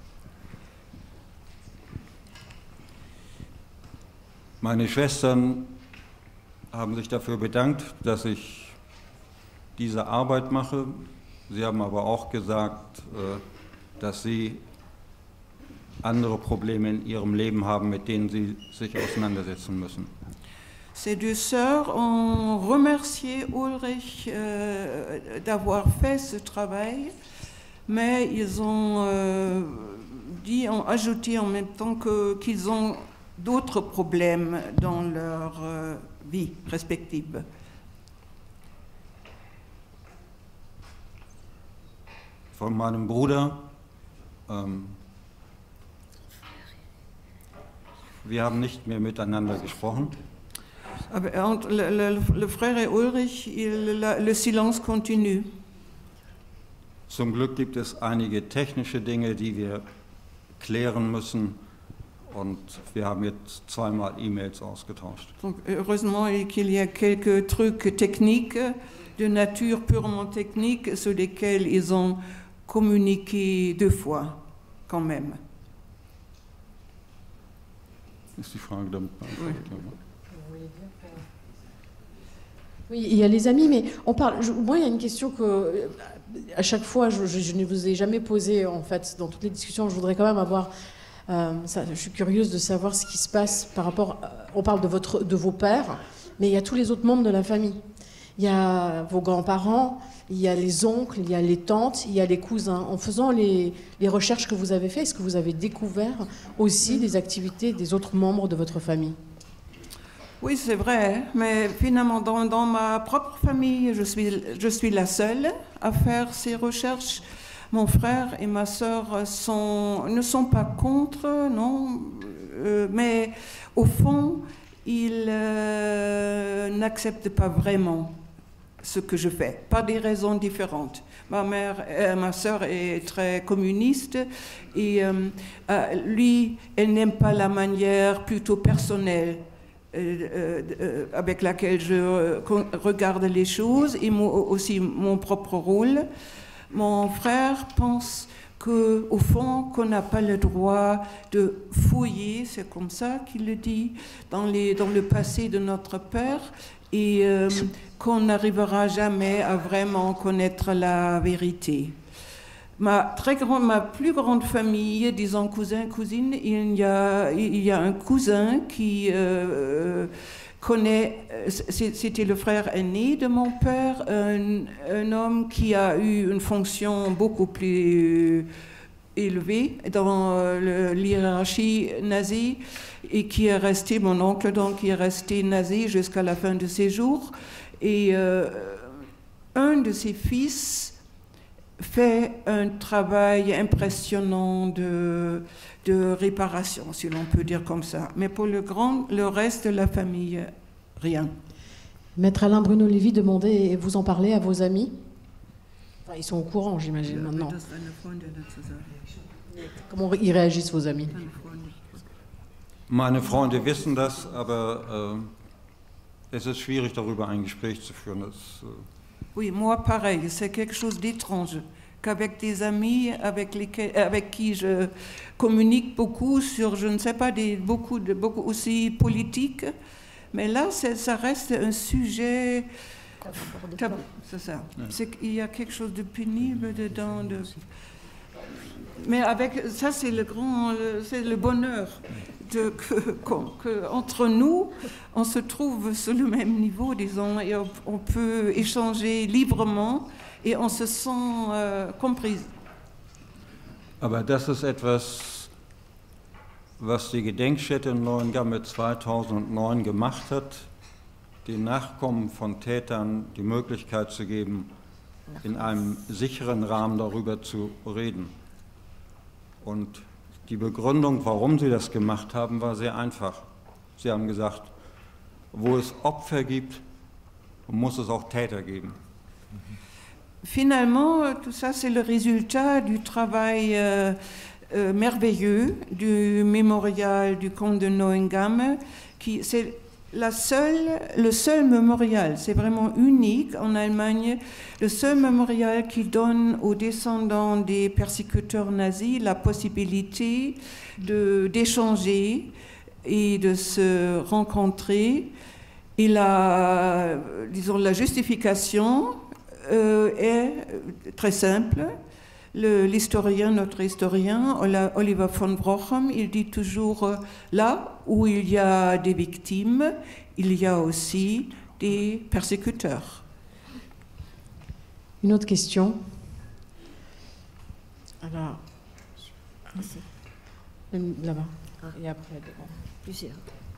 Meine Schwestern haben sich dafür bedankt, dass ich diese Arbeit mache. Sie haben aber auch gesagt, dass sie andere Probleme in ihrem Leben haben, mit denen sie sich auseinandersetzen müssen. Ces deux sœurs ont remercié Ulrich euh, d'avoir fait ce travail, mais ils ont euh, dit, ont ajouté en même temps que, qu'ils ont d'autres problèmes dans leur euh, vie respective. Von meinem Bruder, ähm, wir haben nicht mehr miteinander gesprochen. Aber entre le, le, le frère et Ulrich, il, la, le silence continue. Zum Glück gibt es einige technische Dinge, die wir klären müssen, und wir haben jetzt zweimal E-Mails ausgetauscht. Donc, heureusement qu'il y a quelques trucs techniques, de nature purement technique, sur lesquels ils ont communiqué deux fois, quand même. Ist die Frage damit beantwortet? Oui. Oui, il y a les amis, mais on parle. Je, moi, il y a une question que, à chaque fois, je, je, je ne vous ai jamais posée, en fait, dans toutes les discussions. Je voudrais quand même avoir. Euh, ça, je suis curieuse de savoir ce qui se passe par rapport. On parle de, votre, de vos pères, mais il y a tous les autres membres de la famille. Il y a vos grands-parents, il y a les oncles, il y a les tantes, il y a les cousins. En faisant les, les recherches que vous avez faites, est-ce que vous avez découvert aussi des activités des autres membres de votre famille? Oui, c'est vrai, mais finalement, dans, dans ma propre famille, je suis, je suis la seule à faire ces recherches. Mon frère et ma sœur sont, ne sont pas contre, non, euh, mais au fond, ils euh, n'acceptent pas vraiment ce que je fais, par des raisons différentes. Ma mère, euh, ma sœur est très communiste et euh, euh, lui, elle n'aime pas la manière plutôt personnelle euh, euh, avec laquelle je euh, regarde les choses et moi, aussi mon propre rôle. Mon frère pense qu'au fond, qu'on n'a pas le droit de fouiller, c'est comme ça qu'il le dit, dans, les, dans le passé de notre père, et euh, qu'on n'arrivera jamais à vraiment connaître la vérité. Ma, très grande, ma plus grande famille, disons cousins, cousines, il y a, il y a un cousin qui euh, connaît, c'était le frère aîné de mon père, un, un homme qui a eu une fonction beaucoup plus élevée dans le, l'hiérarchie nazie et qui est resté, mon oncle donc, qui est resté nazi jusqu'à la fin de ses jours. Et euh, un de ses fils fait un travail impressionnant de, de réparation, si l'on peut dire comme ça. Mais pour le grand, le reste de la famille, rien. Maître Alain Bruno Lévy demandait, et vous en parlez à vos amis? Enfin, ils sont au courant, j'imagine, maintenant. Comment ils réagissent, vos amis? Meine Freunde wissen das, aber äh, es ist schwierig, darüber ein Gespräch zu führen. Das, äh Oui, moi pareil, c'est quelque chose d'étrange qu'avec des amis avec, lesquels, avec qui je communique beaucoup sur, je ne sais pas, des, beaucoup, de, beaucoup aussi politique, mais là, ça reste un sujet tabou, c'est ça. Ouais. C'est qu'il y a quelque chose de pénible dedans. De... Mais avec ça, c'est le grand, c'est le bonheur de, que, que, entre nous, on se trouve sur le même niveau, disons, et on, on peut échanger librement et on se sent euh, compris. Aber das ist etwas, was die Gedenkstätte in Neuengamme zweitausendneun gemacht hat, den Nachkommen von Tätern die Möglichkeit zu geben, in einem sicheren Rahmen darüber zu reden. Und die Begründung, warum sie das gemacht haben, war sehr einfach. Sie haben gesagt, wo es Opfer gibt, muss es auch Täter geben. Finalement, tout ça, c'est le résultat du travail euh, euh, merveilleux du mémorial du comte de Neuengamme, qui c'est la seule, le seul mémorial, c'est vraiment unique en Allemagne, le seul mémorial qui donne aux descendants des persécuteurs nazis la possibilité de, d'échanger et de se rencontrer. Et la, disons, la justification euh, est très simple. Le, l'historien, notre historien, Oliver von Brochem, il dit toujours euh, là où il y a des victimes, il y a aussi des persécuteurs. Une autre question. Alors, là-bas. Et après, devant. Plusieurs.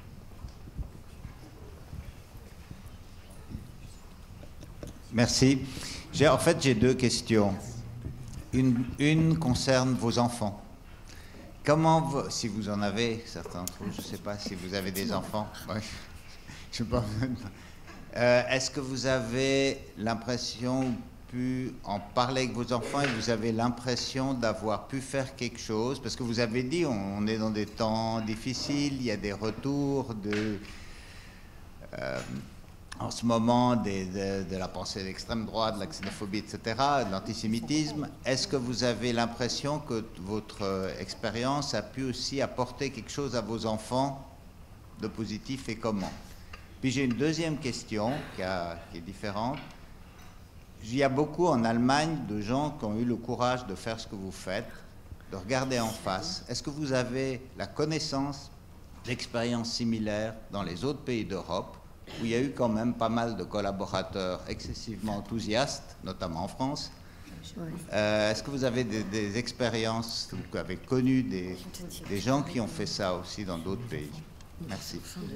Merci. J'ai, en fait, j'ai deux questions. Une, une concerne vos enfants. Comment, vous, si vous en avez, certains d'entre vous, je ne sais pas si vous avez des enfants. Ouais. Je sais pas. Euh, est-ce que vous avez l'impression, pu en parler avec vos enfants et vous avez l'impression d'avoir pu faire quelque chose? Parce que vous avez dit, on, on est dans des temps difficiles, il y a des retours de, euh, en ce moment des, de, de la pensée d'extrême droite, de la xénophobie, et cetera, de l'antisémitisme. Est-ce que vous avez l'impression que votre euh, expérience a pu aussi apporter quelque chose à vos enfants de positif et comment? Puis j'ai une deuxième question qui, a, qui est différente. Il y a beaucoup en Allemagne de gens qui ont eu le courage de faire ce que vous faites, de regarder en face. Est-ce que vous avez la connaissance d'expériences similaires dans les autres pays d'Europe, où il y a eu quand même pas mal de collaborateurs excessivement enthousiastes, notamment en France? Euh, Est-ce que vous avez des, des expériences, vous avez connu des, des gens qui ont fait ça aussi dans d'autres pays? Merci.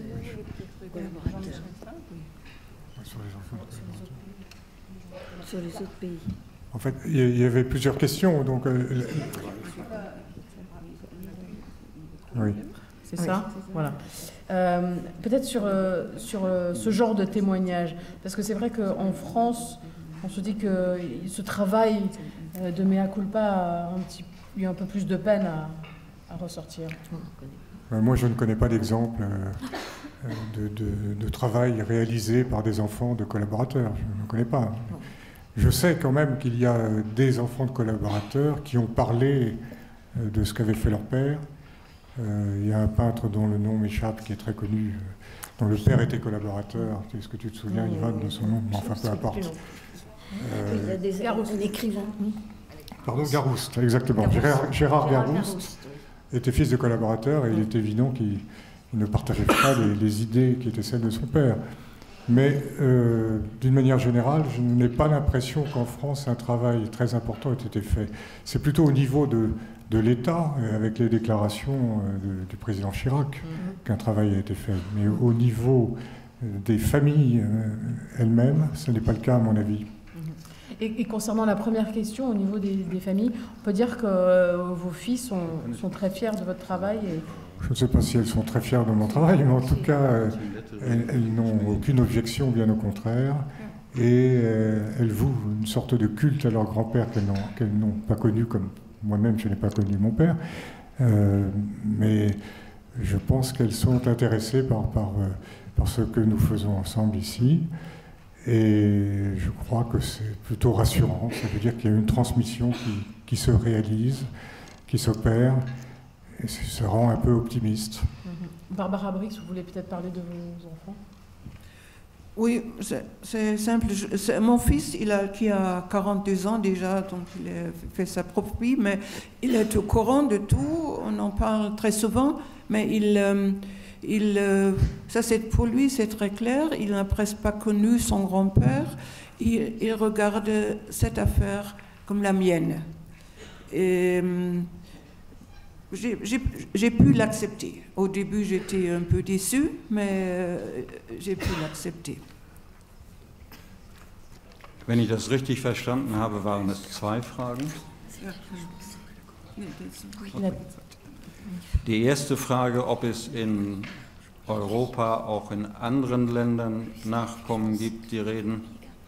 Sur les autres pays. En fait, il y avait plusieurs questions, donc... Euh, oui. C'est ça, oui. Voilà. Euh, Peut-être sur, euh, sur euh, ce genre de témoignage, parce que c'est vrai qu'en France, on se dit que ce travail euh, de mea culpa a un petit, eu un peu plus de peine à, à ressortir. Moi, je ne connais pas d'exemple euh, de, de, de travail réalisé par des enfants de collaborateurs. Je ne connais pas. Je sais quand même qu'il y a des enfants de collaborateurs qui ont parlé euh, de ce qu'avait fait leur père. Euh, il y a un peintre dont le nom m'échappe, qui est très connu, euh, dont le père était collaborateur. Est-ce que tu te souviens, Ivan, de son nom? Enfin, peu importe. Euh, il y a des Garouste. écrivains. Pardon, Garouste, exactement. Gérard, Gérard Garouste était fils de collaborateur et il est évident qu'il ne partageait pas les, les idées qui étaient celles de son père. Mais euh, d'une manière générale, je n'ai pas l'impression qu'en France, un travail très important ait été fait. C'est plutôt au niveau de, de l'État, avec les déclarations de, du président Chirac, mmh. qu'un travail a été fait. Mais au niveau des familles elles-mêmes, ce n'est pas le cas à mon avis. Et, et concernant la première question, au niveau des, des familles, on peut dire que euh, vos filles sont, sont très fières de votre travail et... Je ne sais pas si elles sont très fières de mon travail, mais en tout cas, euh, elles, elles n'ont aucune objection, bien au contraire. Et euh, elles vouent une sorte de culte à leur grand-père qu'elles n'ont, qu'elles n'ont pas connu, comme moi-même, je n'ai pas connu mon père. Euh, mais je pense qu'elles sont intéressées par, par, euh, par ce que nous faisons ensemble ici. Et je crois que c'est plutôt rassurant. Ça veut dire qu'il y a une transmission qui, qui se réalise, qui s'opère, et ça rend un peu optimiste. Mm-hmm. Barbara Brix, vous voulez peut-être parler de vos enfants? Oui, c'est, c'est simple. Je, c'est, mon fils, il a, qui a quarante-deux ans déjà, donc il a fait sa propre vie, mais il est au courant de tout. On en parle très souvent, mais il... Euh, Il, euh, ça c'est, pour lui, c'est très clair. Il n'a presque pas connu son grand-père. Il, il regarde cette affaire comme la mienne. Et, euh, j'ai, j'ai, j'ai pu l'accepter. Au début, j'étais un peu déçue, mais euh, j'ai pu l'accepter. Wenn ich das richtig verstanden habe, waren es zwei Fragen. Okay. Die erste Frage, ob es in Europa auch in anderen Ländern Nachkommen gibt, die reden.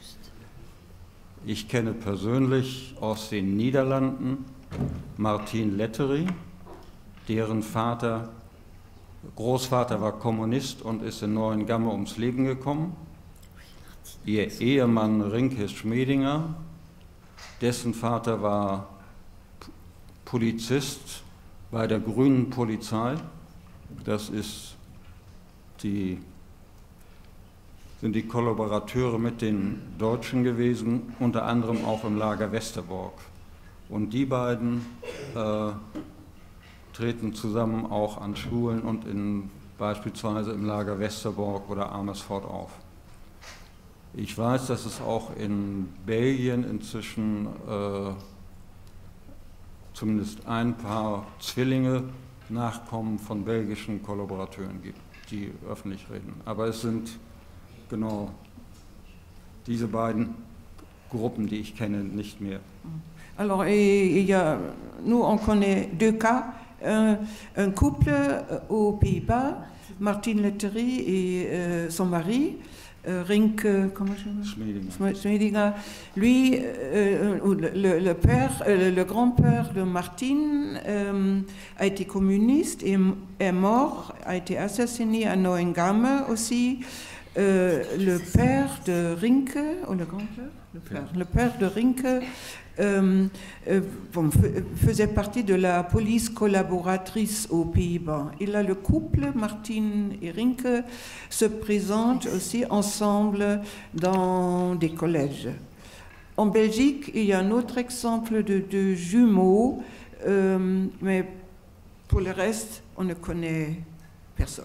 Ich kenne persönlich aus den Niederlanden Martin Lettery, deren Vater, Großvater war Kommunist und ist in Neuengamme ums Leben gekommen. Ihr Ehemann Rinke Schmedinger, dessen Vater war Polizist bei der Grünen Polizei. Das ist die, sind die Kollaborateure mit den Deutschen gewesen, unter anderem auch im Lager Westerbork. Und die beiden äh, treten zusammen auch an Schulen und in, beispielsweise im Lager Westerbork oder Amersfoort auf. Ich weiß, dass es auch in Belgien inzwischen äh, zumindest ein paar Zwillinge, Nachkommen von belgischen Kollaborateuren gibt, die öffentlich reden. Aber es sind genau diese beiden Gruppen, die ich kenne, nicht mehr. Alors, il y a, nous, on connaît deux cas. Un, un couple aux Pays-Bas, Martin Lettery et euh, son mari, euh, Rinke, comment je Schmedinger. Lui, euh, le, le, le, père, euh, le grand-père de Martine euh, a été communiste et est mort, a été assassiné à Neuengamme aussi. Euh, le père de Rinke, ou le grand-père le père, le père de Rinke euh, euh, bon, faisait partie de la police collaboratrice aux Pays-Bas. Et là, le couple, Martine et Rinke, se présentent aussi ensemble dans des collèges. En Belgique, il y a un autre exemple de, de jumeaux, euh, mais pour le reste, on ne connaît personne.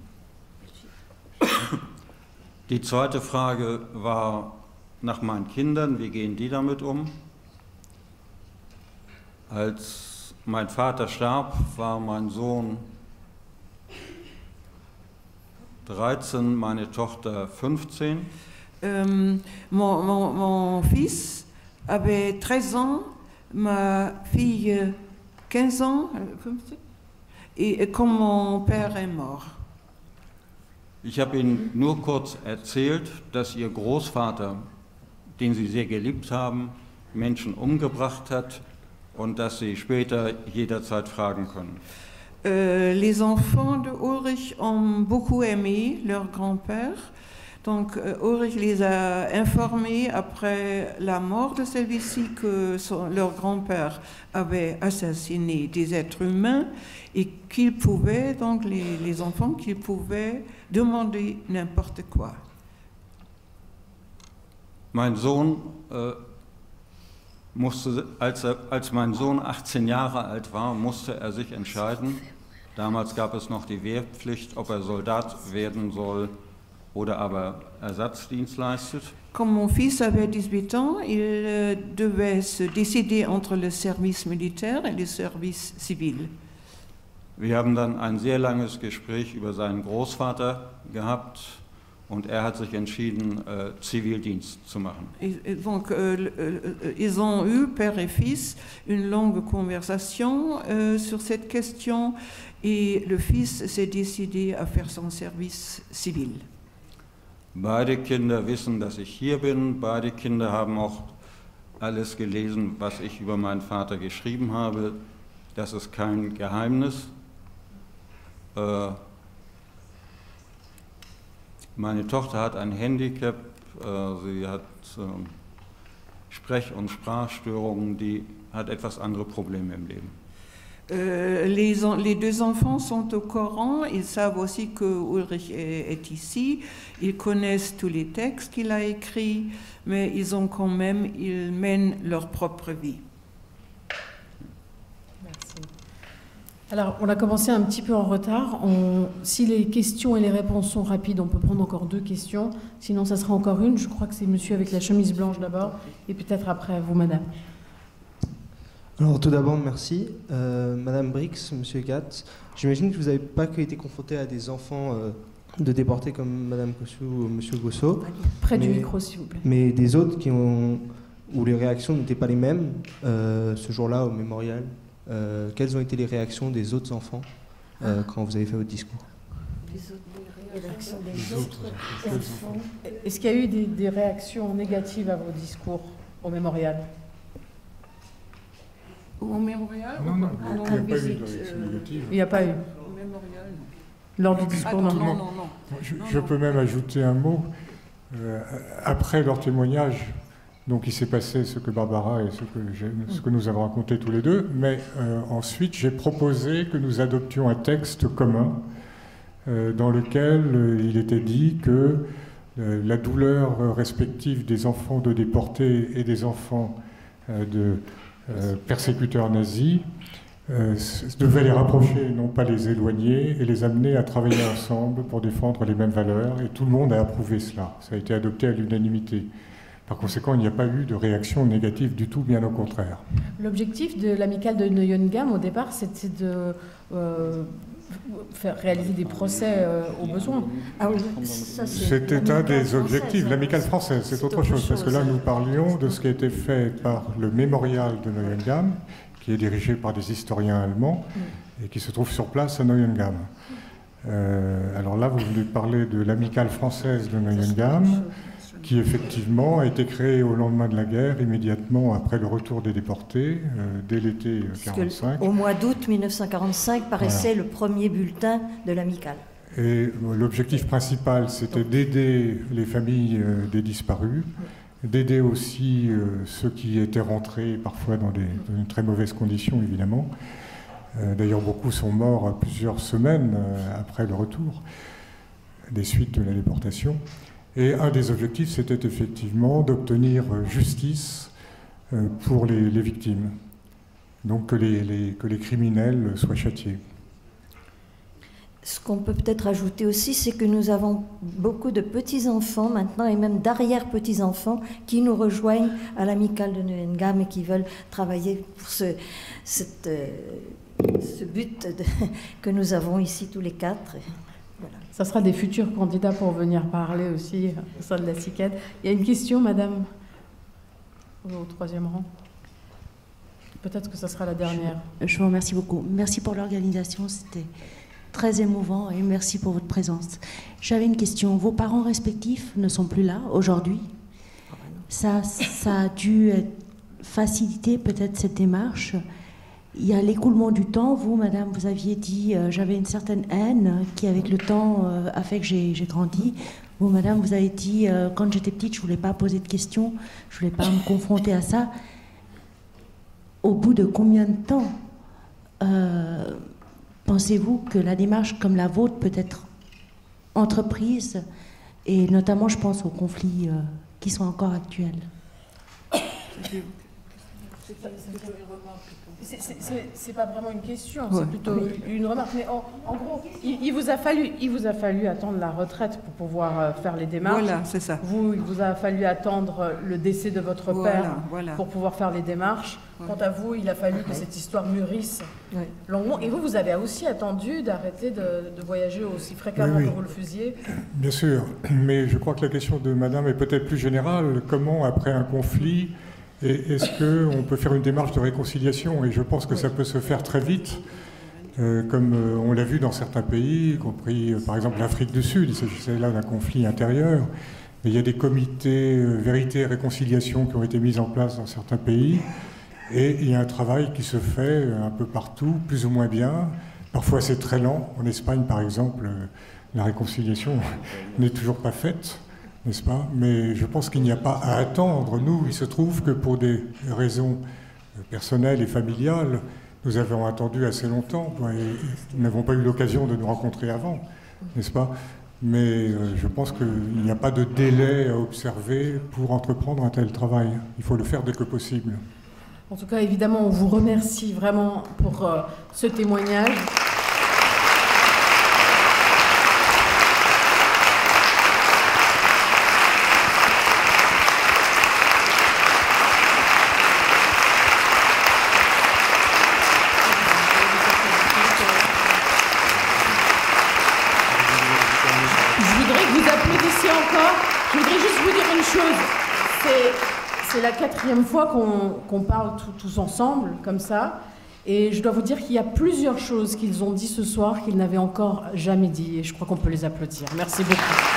Die zweite Frage war nach meinen Kindern, wie gehen die damit um? Als mein Vater starb, war mein Sohn dreizehn, meine Tochter fünfzehn. Euh, mon, mon, mon fils avait treize ans, ma fille quinze ans, et quand mon père est mort. Ich habe Ihnen nur kurz erzählt, dass Ihr Großvater, den Sie sehr geliebt haben, Menschen umgebracht hat und dass Sie später jederzeit fragen können. Euh, les enfants de Ulrich ont beaucoup aimé leur grand-père. Donc euh, Ulrich les a informés après la mort de celui-ci que son, leur grand-père avait assassiné des êtres humains et qu'ils pouvaient, donc les, les enfants, qu'ils pouvaient demander n'importe quoi. Mein Sohn äh, musste, als, er, als mein Sohn achtzehn Jahre alt war, musste er sich entscheiden. Damals gab es noch die Wehrpflicht, ob er Soldat werden soll oder aber Ersatzdienst leistet. Quand mon fils avait dix-huit ans, il euh, devait se décider entre le service militaire et le service civil. Wir haben dann ein sehr langes Gespräch über seinen Großvater gehabt und er hat sich entschieden, äh, Zivildienst zu machen. Et, et donc, euh, euh, ils ont eu, père et fils, une longue conversation euh, sur cette question et le fils s'est décidé à faire son service civil. Beide Kinder wissen, dass ich hier bin. Beide Kinder haben auch alles gelesen, was ich über meinen Vater geschrieben habe. Das ist kein Geheimnis. Äh, meine Tochter hat ein Handicap. Äh, sie hat äh, Sprech- und Sprachstörungen. Die hat etwas andere Probleme im Leben. Euh, les, les deux enfants sont au courant, ils savent aussi que Ulrich est, est ici, ils connaissent tous les textes qu'il a écrits, mais ils ont quand même, ils mènent leur propre vie. Merci. Alors, on a commencé un petit peu en retard. On, si les questions et les réponses sont rapides, on peut prendre encore deux questions. Sinon, ça sera encore une. Je crois que c'est monsieur avec la chemise blanche d'abord, et peut-être après vous, madame. Alors tout d'abord, merci. Euh, Madame Brix, Monsieur Gatz, j'imagine que vous n'avez pas que été confronté à des enfants euh, de déportés comme Madame Cossou ou Monsieur Gosso. Près mais, du micro, s'il vous plaît. Mais des autres qui ont, où les réactions n'étaient pas les mêmes euh, ce jour-là au mémorial. Euh, quelles ont été les réactions des autres enfants euh, quand vous avez fait votre discours? Les réactions des autres enfants. Est-ce qu'il y a eu des, des réactions négatives à vos discours au mémorial? Au mémorial? Non, non, il n'y a pas eu de réaction négative. Il n'y a pas eu. Au mémorial, non. Lors du discours, ah, non, non, non, non, non. Je, non, je non. peux même ajouter un mot. Euh, après leur témoignage, donc il s'est passé ce que Barbara et ce que, ce que nous avons raconté tous les deux, mais euh, ensuite j'ai proposé que nous adoptions un texte commun euh, dans lequel euh, il était dit que euh, la douleur respective des enfants de déportés et des enfants euh, de Euh, persécuteurs nazis euh, devaient les rapprocher, non pas les éloigner, et les amener à travailler ensemble pour défendre les mêmes valeurs. Et tout le monde a approuvé cela. Ça a été adopté à l'unanimité. Par conséquent, il n'y a pas eu de réaction négative du tout, bien au contraire. L'objectif de l'amicale de Neuengamme, au départ, c'était de euh, faire réaliser des procès euh, au besoin. Ah oui, ça, c'est C'était un des française, objectifs. L'amicale française, c'est autre, autre chose, chose, parce que là, nous parlions de ce qui a été fait par le mémorial de Neuengamme, qui est dirigé par des historiens allemands, mm. et qui se trouve sur place à Neuengamme. Euh, alors là, vous venez de parler de l'amicale française de Neuengamme, qui effectivement a été créée au lendemain de la guerre, immédiatement après le retour des déportés, euh, dès l'été mille neuf cent quarante-cinq. Au mois d'août mille neuf cent quarante-cinq paraissait voilà. le premier bulletin de l'amicale. Et l'objectif principal, c'était d'aider les familles euh, des disparus, d'aider aussi euh, ceux qui étaient rentrés parfois dans, des, dans de très mauvaises conditions, évidemment. Euh, D'ailleurs, beaucoup sont morts plusieurs semaines euh, après le retour, des suites de la déportation. Et un des objectifs, c'était effectivement d'obtenir justice euh, pour les, les victimes, donc que les, les, que les criminels soient châtiés. Ce qu'on peut peut-être ajouter aussi, c'est que nous avons beaucoup de petits-enfants maintenant, et même d'arrière-petits-enfants, qui nous rejoignent à l'amicale de Neuengamme et qui veulent travailler pour ce, cette, euh, ce but de, que nous avons ici tous les quatre. Voilà. Ça sera des futurs candidats pour venir parler aussi au sein de la C I C A D. Il y a une question, madame, au troisième rang. Peut-être que ce sera la dernière. Je, je vous remercie beaucoup. Merci pour l'organisation, c'était très émouvant et merci pour votre présence. J'avais une question. Vos parents respectifs ne sont plus là aujourd'hui. Ça, ça a dû faciliter peut-être cette démarche. Il y a l'écoulement du temps. Vous, madame, vous aviez dit euh, j'avais une certaine haine qui, avec le temps, euh, a fait que j'ai grandi. Vous, madame, vous avez dit euh, quand j'étais petite, je ne voulais pas poser de questions, je ne voulais pas me confronter à ça. Au bout de combien de temps euh, pensez-vous que la démarche comme la vôtre peut être entreprise, et notamment, je pense aux conflits euh, qui sont encore actuels? C'est pas vraiment une question, ouais. C'est plutôt une remarque. Mais en, en gros, il, il, vous a fallu, il vous a fallu attendre la retraite pour pouvoir faire les démarches. Voilà, c'est ça. Vous, il vous a fallu attendre le décès de votre voilà, père voilà. pour pouvoir faire les démarches. Quant à vous, il a fallu que cette histoire mûrisse ouais. longuement. Et vous, vous avez aussi attendu d'arrêter de, de voyager aussi fréquemment oui, oui. que vous le faisiez. Bien sûr, mais je crois que la question de madame est peut-être plus générale. Comment, après un conflit, est-ce qu'on peut faire une démarche de réconciliation? Et je pense que ça peut se faire très vite, euh, comme euh, on l'a vu dans certains pays, y compris euh, par exemple l'Afrique du Sud. Il s'agissait là d'un conflit intérieur. Mais il y a des comités euh, vérité et réconciliation qui ont été mis en place dans certains pays. Et il y a un travail qui se fait euh, un peu partout, plus ou moins bien. Parfois c'est très lent. En Espagne, par exemple, euh, la réconciliation n'est toujours pas faite. N'est-ce pas? Mais je pense qu'il n'y a pas à attendre. Nous, il se trouve que pour des raisons personnelles et familiales, nous avons attendu assez longtemps et nous n'avons pas eu l'occasion de nous rencontrer avant, n'est-ce pas? Mais je pense qu'il n'y a pas de délai à observer pour entreprendre un tel travail. Il faut le faire dès que possible. En tout cas, évidemment, on vous remercie vraiment pour euh, ce témoignage. C'est la quatrième fois qu'on qu'on parle tout, tous ensemble, comme ça. Et je dois vous dire qu'il y a plusieurs choses qu'ils ont dit ce soir qu'ils n'avaient encore jamais dit. Et je crois qu'on peut les applaudir. Merci beaucoup.